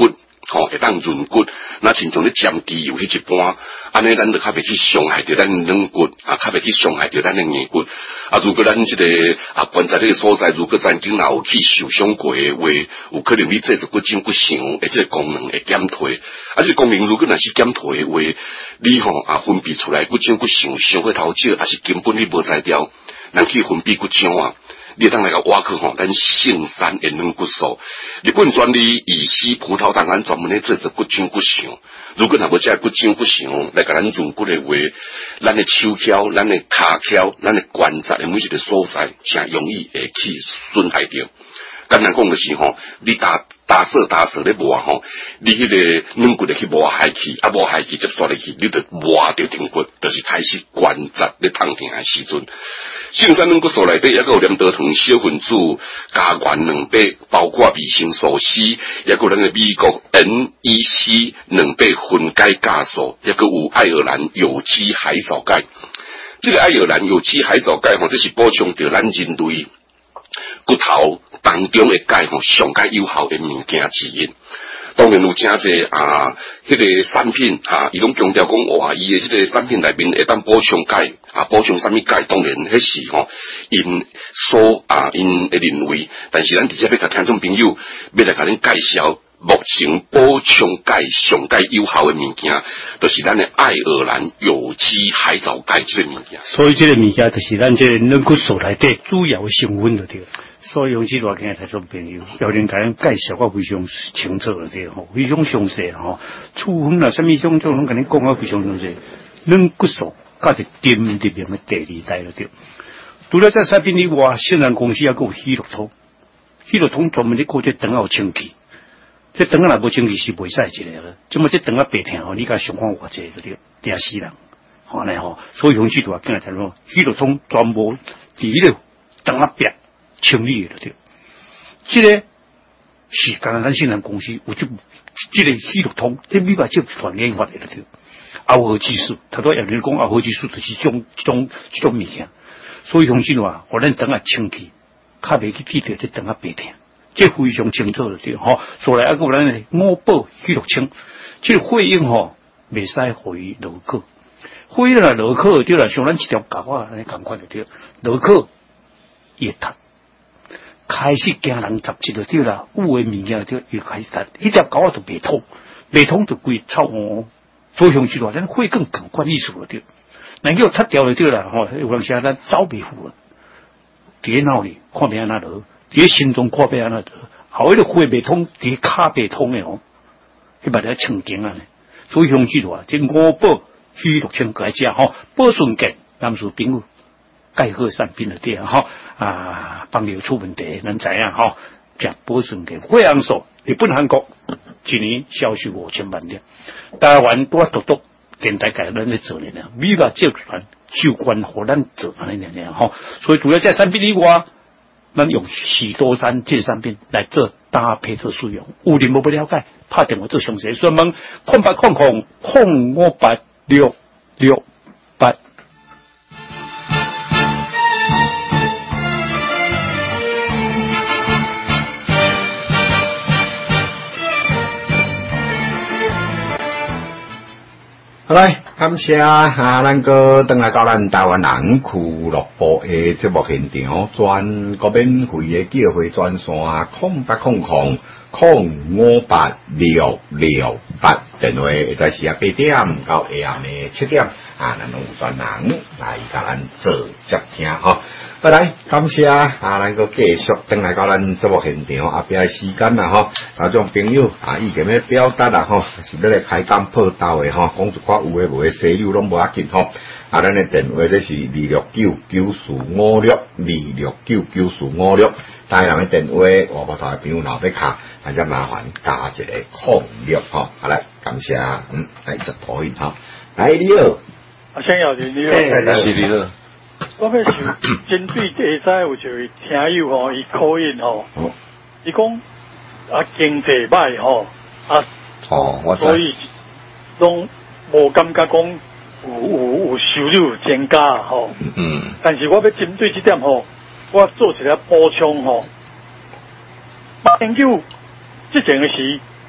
会当润骨，那亲像咧giảm肌油迄一般，安尼咱就较袂去伤害着咱软骨，较袂去伤害着咱的硬骨。如果咱这个关节这个所在，如果曾经有去受伤过的话，有可能你这骨筋骨肠的这个功能会减退。这个功能如果若是减退的话，你分泌出来骨筋骨肠伤会头少，还是根本你无才调，咱去分泌骨浆你当来个挖去咱圣山的软骨素，日本专利乙烯葡萄糖胺专门咧制作骨筋骨肠。如果若无这骨筋骨肠来甲咱润骨的话，咱的手脚、咱的骹脚、咱的关节的每一个所在，真容易会去损害掉。简单讲就是你打色咧磨你迄个软骨咧去磨害去，磨害去接刷入去，你就磨着软骨，就是开始关节咧痛痛的时阵。圣山软骨素内底也有黏多糖小分子加元200，包括维生素 C， 也有咱的美国 NEC 200分解酵素，也有爱尔兰有机海藻钙。这个爱尔兰有机海藻钙这是补充着咱人类骨头当中的钙上解有效的物件之一。当然有真侪迄个产品伊拢强调讲哇，伊的这个产品内面会当补充钙补充什么钙？当然迄是因因的认为，但是咱直接要甲听众朋友要来甲恁介绍。目前补充钙上解有效的物件，就是咱的爱尔兰有机海藻钙这个物件。 所以这个物件就是咱这软骨素内底主要的成分就对。所以用这段今日听众朋友，要恁甲咱介绍个非常清楚的对非常详细处分什么种种，拢甲恁讲个非常详细。软骨素甲是点入面的第二代了对。除了在产品以外，圣兰公司也有希洛通，希洛通专门咧搞这肠后清气。这肠若无清气是袂使一个了，即么这肠白疼你甲想看偌济就对，惊死人，安尼所以用这段今日听讲，希洛通专门伫迄个肠白清理的对。这个是刚刚咱圣兰公司有这个希洛通，这美国集团研发的对。熬合技术，他都要人讲熬合技术就是这种物件，所以用这段互咱肠清气，较袂去记着这肠白疼。这非常清楚的对所以还有咱的五宝希洛清，这个血液袂使互伊落去，血液落去对啦，像咱一条狗安尼同款就对，落去伊会塌，开始惊人杂质就对啦，有诶物件就伊开始塌，迄条狗就袂通就规臭所以用这段咱血更同款意思就对，若叫塌掉就对啦有当时咱走袂赴啊，伫脑里看别安那落。伫心中看要安那得，后迄个血袂通，伫骹袂通的迄把它清净啊！所以用这段，这五宝希洛清来食保顺健，咱是朋友介好产品了对帮你出问题，咱知影食保顺健，血红素，日本韩国一年销售5000万粒，台湾多独电台界咱咧做咧，美国集团就关互咱做安尼所以除了这产品以外。咱用许多山这产品来做搭配做使用，有人无不了解，拍电话做详细询问，0800-058668。 好来，感谢咱个登来到咱台湾人俱乐部的节目现场，全国免费的机会专线0800-058668，电话会在时8点到下暗的7点，咱拢有专人来甲咱做接听好来，感谢咱个继续登来到咱节目现场，后壁的时间啦种朋友意见要表达啦是要来开讲报道的讲一寡有诶无诶细溜拢无要紧咱的电话这是2699456，2699456，台南的电话我无头的朋友若要卡，咱则麻烦加一个06好来，感谢来接讨论来你好， 先要你好， 是你好。 我要想针对这下有一位听友伊口音伊讲经济歹所以拢无感觉讲有收入增加但是我要针对这点我做一个补充研究这件的事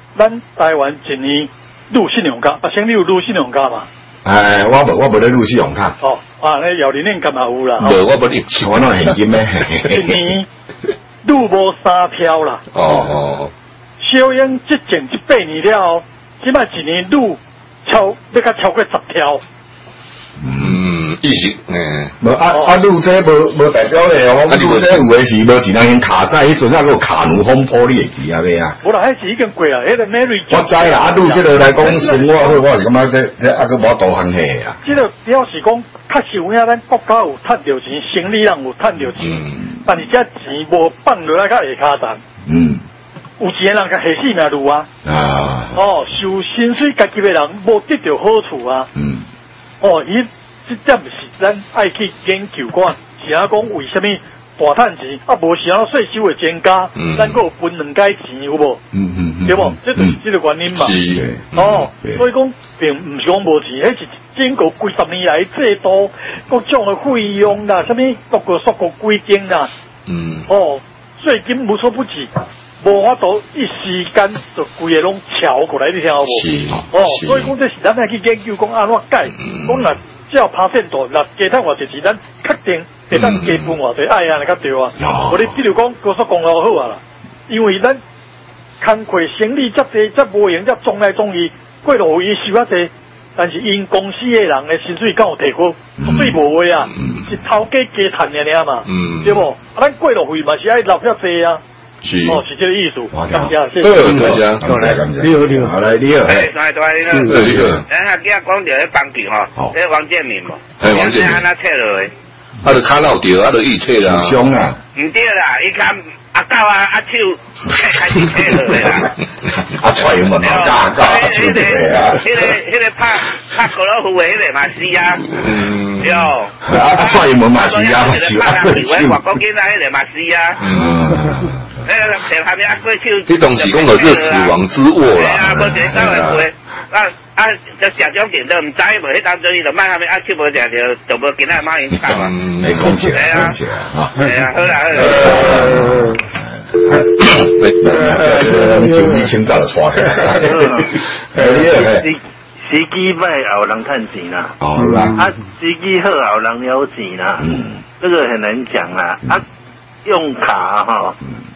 咱台湾一年入信用卡，先你有入信用卡嘛？ 我无咧入信用卡。 哦，那姚玲玲干嘛有啦？ 无，我无领， 我那现金咩？ 一年入无3条啦。 哦。 小英这前8年了，起码一年入要较超过10条。 意思， 无入这无代表咧，我入这有诶是无一人卡债，迄阵有卡奴风波你会记啊未啊？ 无啦，迄是已经过啦，迄个 Mary。 我知啦，入这个来讲生活好，我是感觉这个无多行气啊。 这个表示讲，确实有影咱国家有赚到钱，生理人有赚到钱，但是这钱无放落来到下骹站。有钱人甲下死命入啊。受薪水阶级的人无得到好处啊。伊。这点是咱爱去研究看，是啊讲为什么大趁钱无想税收会增加，咱个有分2解钱有无？对无？这就是这个原因嘛。所以讲并唔是讲无钱，迄是经过几十年来制度各种的费用啦，什么各个税个规定啦，税金无所不至，无法度一时间就规个拢调过来，你听好无？所以讲这是咱爱去研究讲安怎改，讲若。只要趴线度，那加赚偌济钱，咱确定会当加分偌济，哎呀，那较对啊。我哋比如讲高速公路好啊啦，因为咱工课生理遮济，遮无用，遮撞来撞去，过路费收啊济，但是因公司的人的薪水敢有提高？绝对无的啊，是头家加赚尔嘛，对无？咱过路费嘛是爱留遐济啊。是这个意思。感谢，谢谢， 感谢。 你好， 好来，你好。 你好。咱阿今讲到迄棒球吼，迄王建民无？王建民安那切落去？ 就卡老掉，就预测啦。 凶啊！ 唔对啦，伊看阿狗阿手开始切落去啦。 踹嘛，阿手切啊！ 迄个拍高尔夫的迄个嘛是啊。哟。 踹嘛是啊，是啊。 外国囡仔迄个嘛是啊。 这东西讲的是死亡之握啦。 无一走来回，就假装点都唔知，无迄当中伊就卖下面手无定就无今仔马英九啊。 没空起来，空起来啊！ 系啊，好啦好啦。经济清早就出来。 时机歹后人趁钱啦。时机好后人有钱啦。这个很难讲啊。用卡哈。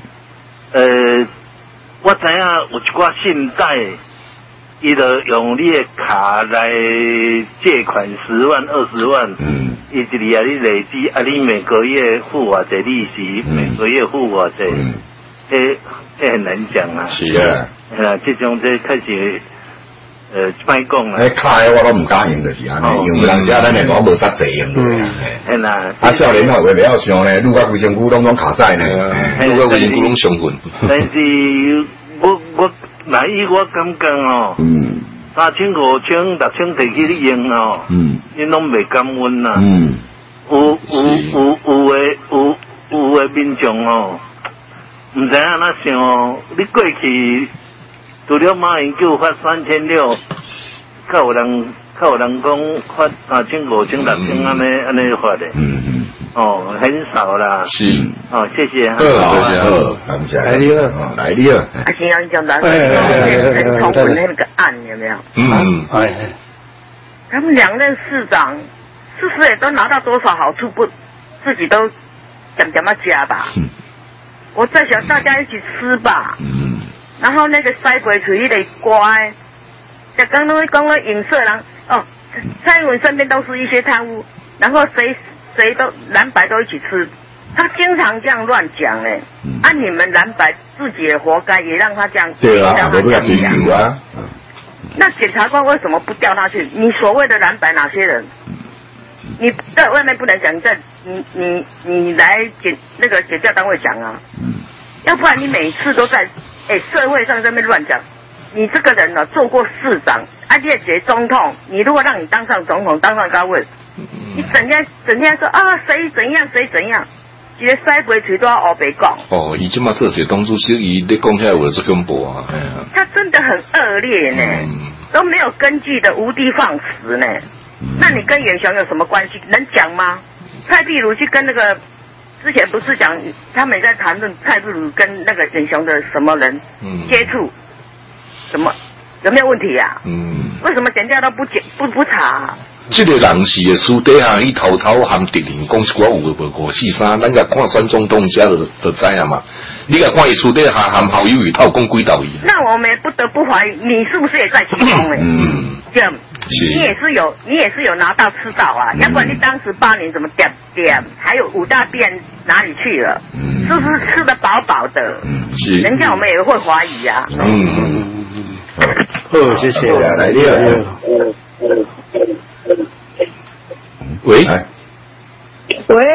我知影有一寡信贷，伊就用你的卡来借款10万、20万，伊一年你累积，你每个月付偌济利息，每个月付偌济，这很难讲啊。 是啊， 这种这确实，歹讲啊。 卡的我都唔敢用，就是安尼，因为人时咱来讲无啥济用的。 係啦。 少年后会袂晓想呢，愈甲规身躯拢卡债呢， 愈甲规身躯拢上分。 但是我那以我感觉哦，3,000、5,000、6,000摕去你用哦，你拢袂感恩啦。有的民众哦，唔知影哪想哦，你过去除了马英九发3,600，较有人讲发3,000、5,000、6,000安尼发的。很少啦。 是。 谢谢。 好，感谢。来你好。 先生讲到重文那个案有没有？他们2任市长是不是也都拿到多少好处不自己都点加吧？我在想大家一起吃吧。然后那个塞鬼处一得乖，就刚刚讲了影射人蔡英文身边都是一些贪污，然后谁都蓝白都一起吃，他经常这样乱讲哎，你们蓝白自己也活该，也让他这样， 对啊，我不要追究啊。 那检察官为什么不调他去？你所谓的蓝白哪些人？你在外面不能讲，你来那个检调单位讲啊，要不然你每次都在社会上在那边乱讲。你这个人呢，做过市长，你也结总统，你如果让你当上总统，当上高位。你整天说谁怎样谁怎样，一个塞杯嘴都要黑白讲。 伊即马做些当主席，伊咧讲起来有做恐怖啊！ 他真的很恶劣呢，都没有根据的无的放矢呢。那你跟远雄有什么关系？能讲吗？蔡壁如去跟那个之前不是讲他们在谈论蔡壁如跟那个远雄的什么人接触？ 什么有没有问题啊？为什么检调都不查？ 这个人是的私底下，伊偷偷含敌人讲一寡有诶无543，咱甲看选总统遮就知影嘛。你甲看伊私底下含好友与偷讲几道义。 那我们不得不怀疑，你是不是也在其中诶？这样，你也是有拿到吃到啊，要不然你当时8年怎么点？还有5大便哪里去了？是不是吃得饱饱的？ 是， 人家我们也会怀疑啊。 好，谢谢。 来你喂， 喂，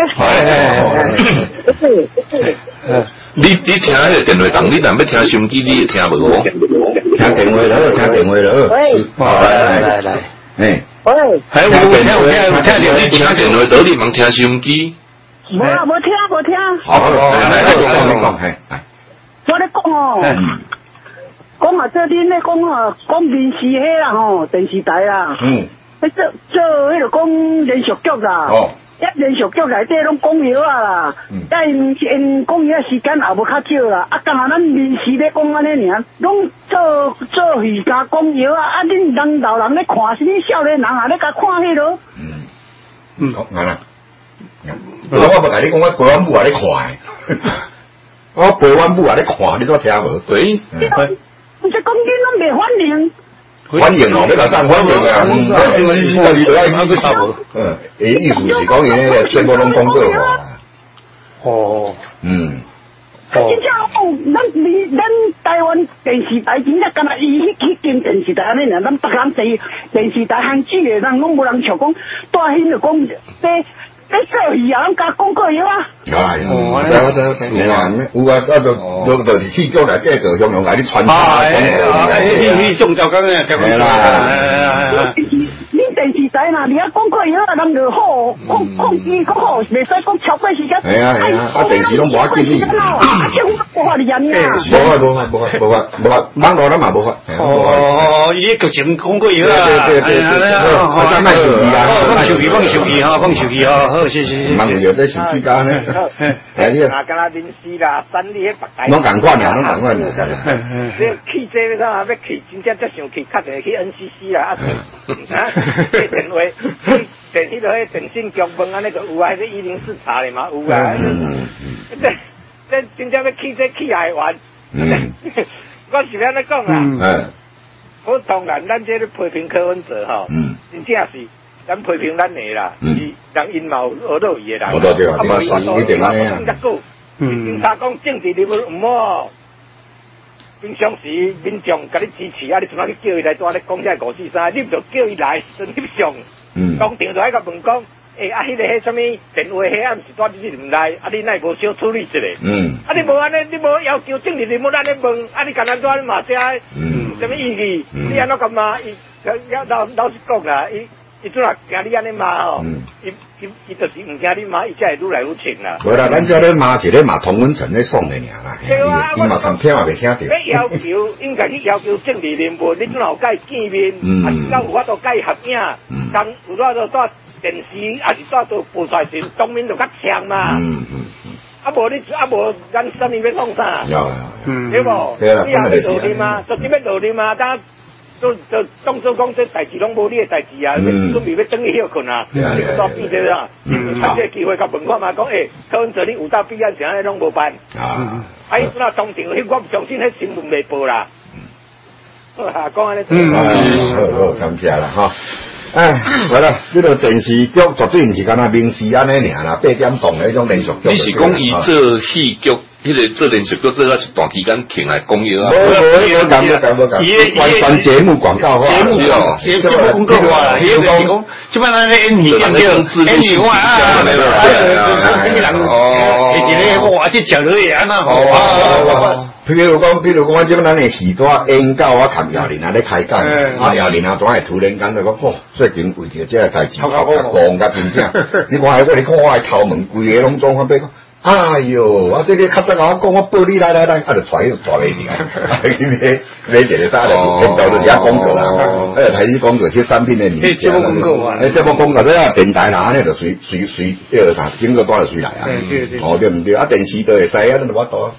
你听迄个电话筒，你若要听收音机，你会听无？ 听电话了，听电话了。 喂， 来， 哎， 喂， 还有听你听电话筒，你忙听收音机。 无听。 好，来，你讲，嘿， 我咧讲哦，讲啊，这恁咧讲啊，讲电视迄啦吼，电视台啦。做迄个讲连续剧啦，一连续剧内底拢讲药啊啦，但因讲药时间也无较少啦，啊，刚好咱临时咧讲安尼尔，拢做瑜伽讲药啊，恁人老人咧看，是恁少年人啊咧甲看迄落。 好，安啦。我无甲你讲，我陪阮母啊咧看，我陪阮母啊咧看，你怎听无？ 喂， 毋是讲恁拢袂反应。 反应哦，你甲上反应啊！因为你到底都爱去差无？意思是讲伊迄个全部拢讲过话。 真正咱台湾电视台真正干那伊迄间电视台安尼尔，咱别人电视台行剧的人拢无人像讲，大迄就讲在做戏啊，拢甲讲过药啊。 我知，有啊，就是戏剧内底就向用甲你传你中招讲嘅， 係啦。 恁电视台呐，你啊講過嘢啊，人就好控制講好，袂使講超過時間。 係啊，電視攏無法建議。政府無法人啊。無法，網絡咱嘛無法。 伊劇情講過嘢啦。放手機哈，好，謝謝。 網友在手機間呢。 啊，敢若臨時啦，山里迄白帶。 攏共款啊。 你去這個要去，真正才想去，較濟去 NCC 啦，電話，迄個電信局問安尼個有啊，迄個104查咧嘛有啊，這真正要去這去也會完。我是要安尼講啦，我當然咱這個批評柯文哲吼，真正是咱批評咱的啦，是人因嘛有學到伊的啦，啊無伊話一定安尼啊，警察講政治人物唔好。平常時民眾甲你支持啊，你怎啊去叫伊來帶咧講這543？你唔就叫伊來，實際上當場就喺個問講，迄個迄什麼電話迄暗時帶你入來，啊你奈無小處理一下？啊你無安尼，你無要求政治人物安尼問，啊你干那怎嘛遮？什麼意義？你安怎幹嘛？伊老實講啦，伊做若驚你安尼罵吼，伊就是唔驚你罵，伊才會愈來愈清啦。 無啦，咱遮咧罵是咧罵同溫層咧爽嘅爾啦，伊嘛常聽也袂聽到。 要求應該去要求政治人物，你怎有甲伊見面？啊，是有法度甲伊合影，咁有法度帶電視，還是帶到報出來時，當面就較強嘛。啊無咱啥物要講啥？對無？你後面道理嘛，就點樣道理嘛？就當作講這代誌攏無你的代誌啊，準備要等伊休困啊，你個大變者啊，趁這個機會甲問看嘛，講柯文哲你有大必要啥攏無辦，伊陣啊當場迄我唔相信迄新聞未報啦，講安尼。 好，感謝啦哈。好啦，這個電視劇絕對唔是干那明示安尼爾啦，8點檔的迄種連續劇。 你是講伊做戲劇？迄個做連續劇做一段時間停來講嘢啊！ 冇，完全節目廣告化， 節目廣告化啦。迄個講，即擺咱咧演戲演戲化啊！什麼人？一個哇，這食落去安那好啊！ 譬如講，即擺咱嘅戲多演到我談姚玲啊咧開講，啊姚玲啊，總係突然間就講，最近為着這個代誌，講甲真正，你看我嘅頭門規個攏裝翻俾講。哎呦！啊，這個較早我講，我報你來，啊，就拽袂掉，你這個啥咧？現在就而家廣告啦，睇啲廣告啲產品嘅名，這部廣告，這啊電台啦，呢就隨啥經過多就隨來啊，對唔對？啊電視都會使啊，都冇多。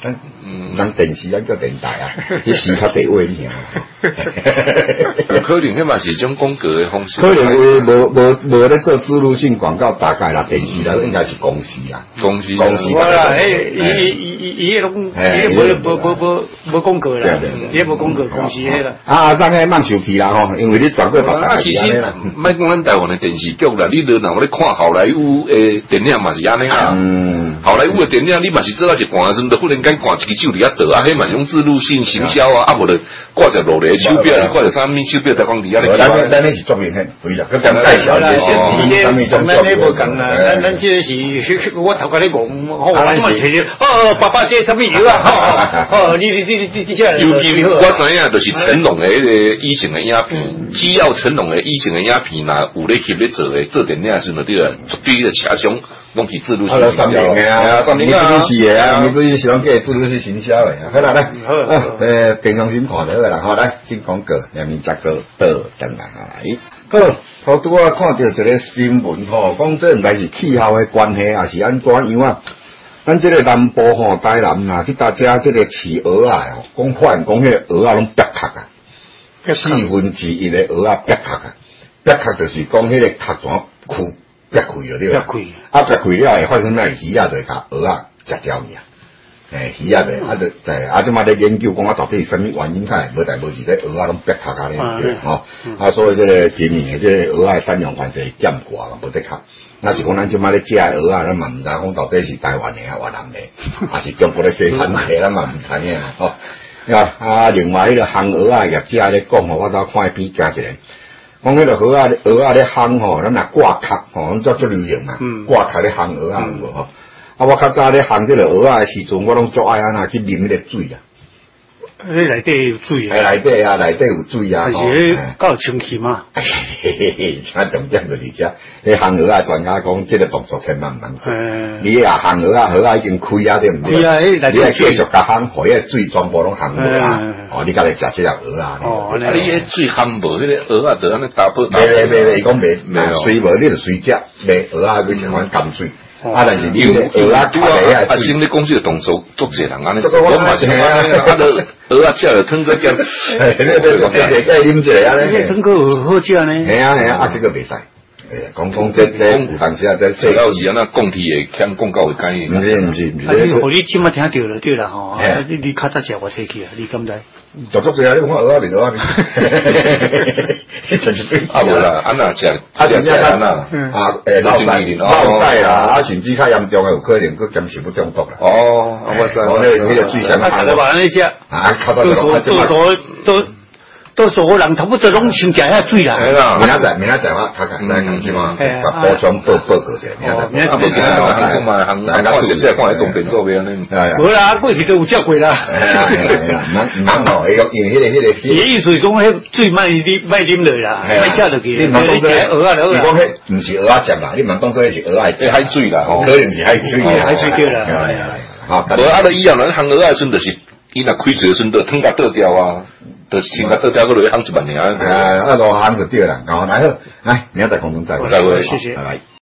咱电视咱叫电台啊，迄时较侪话你啊。 有可能迄嘛是种广告的方式。 可能无咧做植入性广告，大概啦，电视啦应该是公司啦，公司。 我啦，伊拢无广告啦，伊无广告公司迄啦。 咱迄慢受气啦吼，因为你转过别台。 其实莫讲咱台湾的电视剧啦，你若我咧看好莱坞的电影嘛是安尼啊。好莱坞的电影你嘛是做到一半的时阵，忽然间挂一支酒伫遐倒啊，迄嘛用植入性行销啊，无就挂着落嚟手表，是挂着啥物手表在讲伫遐。 咱是作品很对啦，佮讲介绍一些啥物种作品。 无讲啦，咱这是我头家咧讲，咱嘛是爸爸这啥物药啊？你这。 尤其我知影，就是成龙的迄个以前的影片，只要成龙的以前的影片呐，有咧翕咧做电影时阵，对个绝对的车商拢去植入性行销啊，你是的啊，你自己是拢给植入性行销的。好啦，来，平常心看就好啦，好来，进广告，下面再个倒转来。好，头拄啊看到一个新闻吼，讲这毋知是气候的关系，还是安怎样啊？咱这个南部吼，台南啊，大家这个饲鹅啊，讲发现讲迄个鹅啊拢白壳啊，1/4的鹅啊白壳啊，白壳就是讲迄个壳全枯白开了对吧？白开了会发生咩？鱼啊就甲鹅啊食掉去啊，鱼啊就即马咧研究讲到底是啥物原因开，无代无志咧鹅啊拢白壳啊咧，吼，所以这个今年这个鹅啊产量关系减寡嘛，无得壳。那是讲咱即马咧食鹅啊，咱嘛毋知讲到底是台湾的啊、越南的，还是中国咧生产的，咱嘛毋知影吼。另外迄个烘鹅啊业者咧讲吼，我倒看片惊一个，讲迄个鹅啊咧烘吼，咱若挂壳吼，咱做流行嘛，挂壳咧烘鹅啊有无吼？我较早咧烘即个鹅啊的时阵，我拢足爱安那去啉迄个水啊。 内底有水啊！内底有水啊！ 而且够清气嘛。 像重点就是遮，迄烘鹅啊专家讲，这个动作千万毋通做。你啊烘鹅啊已经开啊，对毋对？ 开啊， 你继续甲烘，互迄水全部拢烘无啊！你甲来食这只鹅啊！ 你迄水烘无，迄个鹅啊就安尼打破。 袂，伊讲袂，水无你就水食，袂鹅啊佢喜欢甘水。但是你鹅啊， 先你讲这个动作，足济人安尼，我嘛是鹅啊，食了汤个咸， 这啉者啊， 这汤个好食呢。 系啊，这个袂使。讲这有当时啊，这要是安那讲题会欠广告的概念。 毋是。 互你即马听到了对啦吼，你较早食我车去啊，你敢知？ 就足济啊！你看鹅啊面，真是对。 无啦，安那食， 真正安那落屎啦，甚至较严重的有可能佮兼食不中毒啦。 我知。 迄个水上看到吧？那只多数人差不多拢先食遐水啦。 明仔载我较简单讲是嘛，把补充报告者。 明仔载嘛，大家做些看来总变做别安尼。 无啦，过去都有食过啦。 唔哦，因为迄个。 伊意思是讲，迄水卖啉落啦，卖食落去。你食鹅啊， 你讲迄唔是鹅啊汁啦，你唔当做迄是鹅啊海水啦， 可能是海水。 海水对啦。 无啊，就以后咱烘鹅啊，阵就是伊若开水的时阵，汤甲倒掉啊。就是先甲倒掉，落去烘1万尔。 落烘就对啦。来，明仔载空中再会。 谢谢。 拜拜。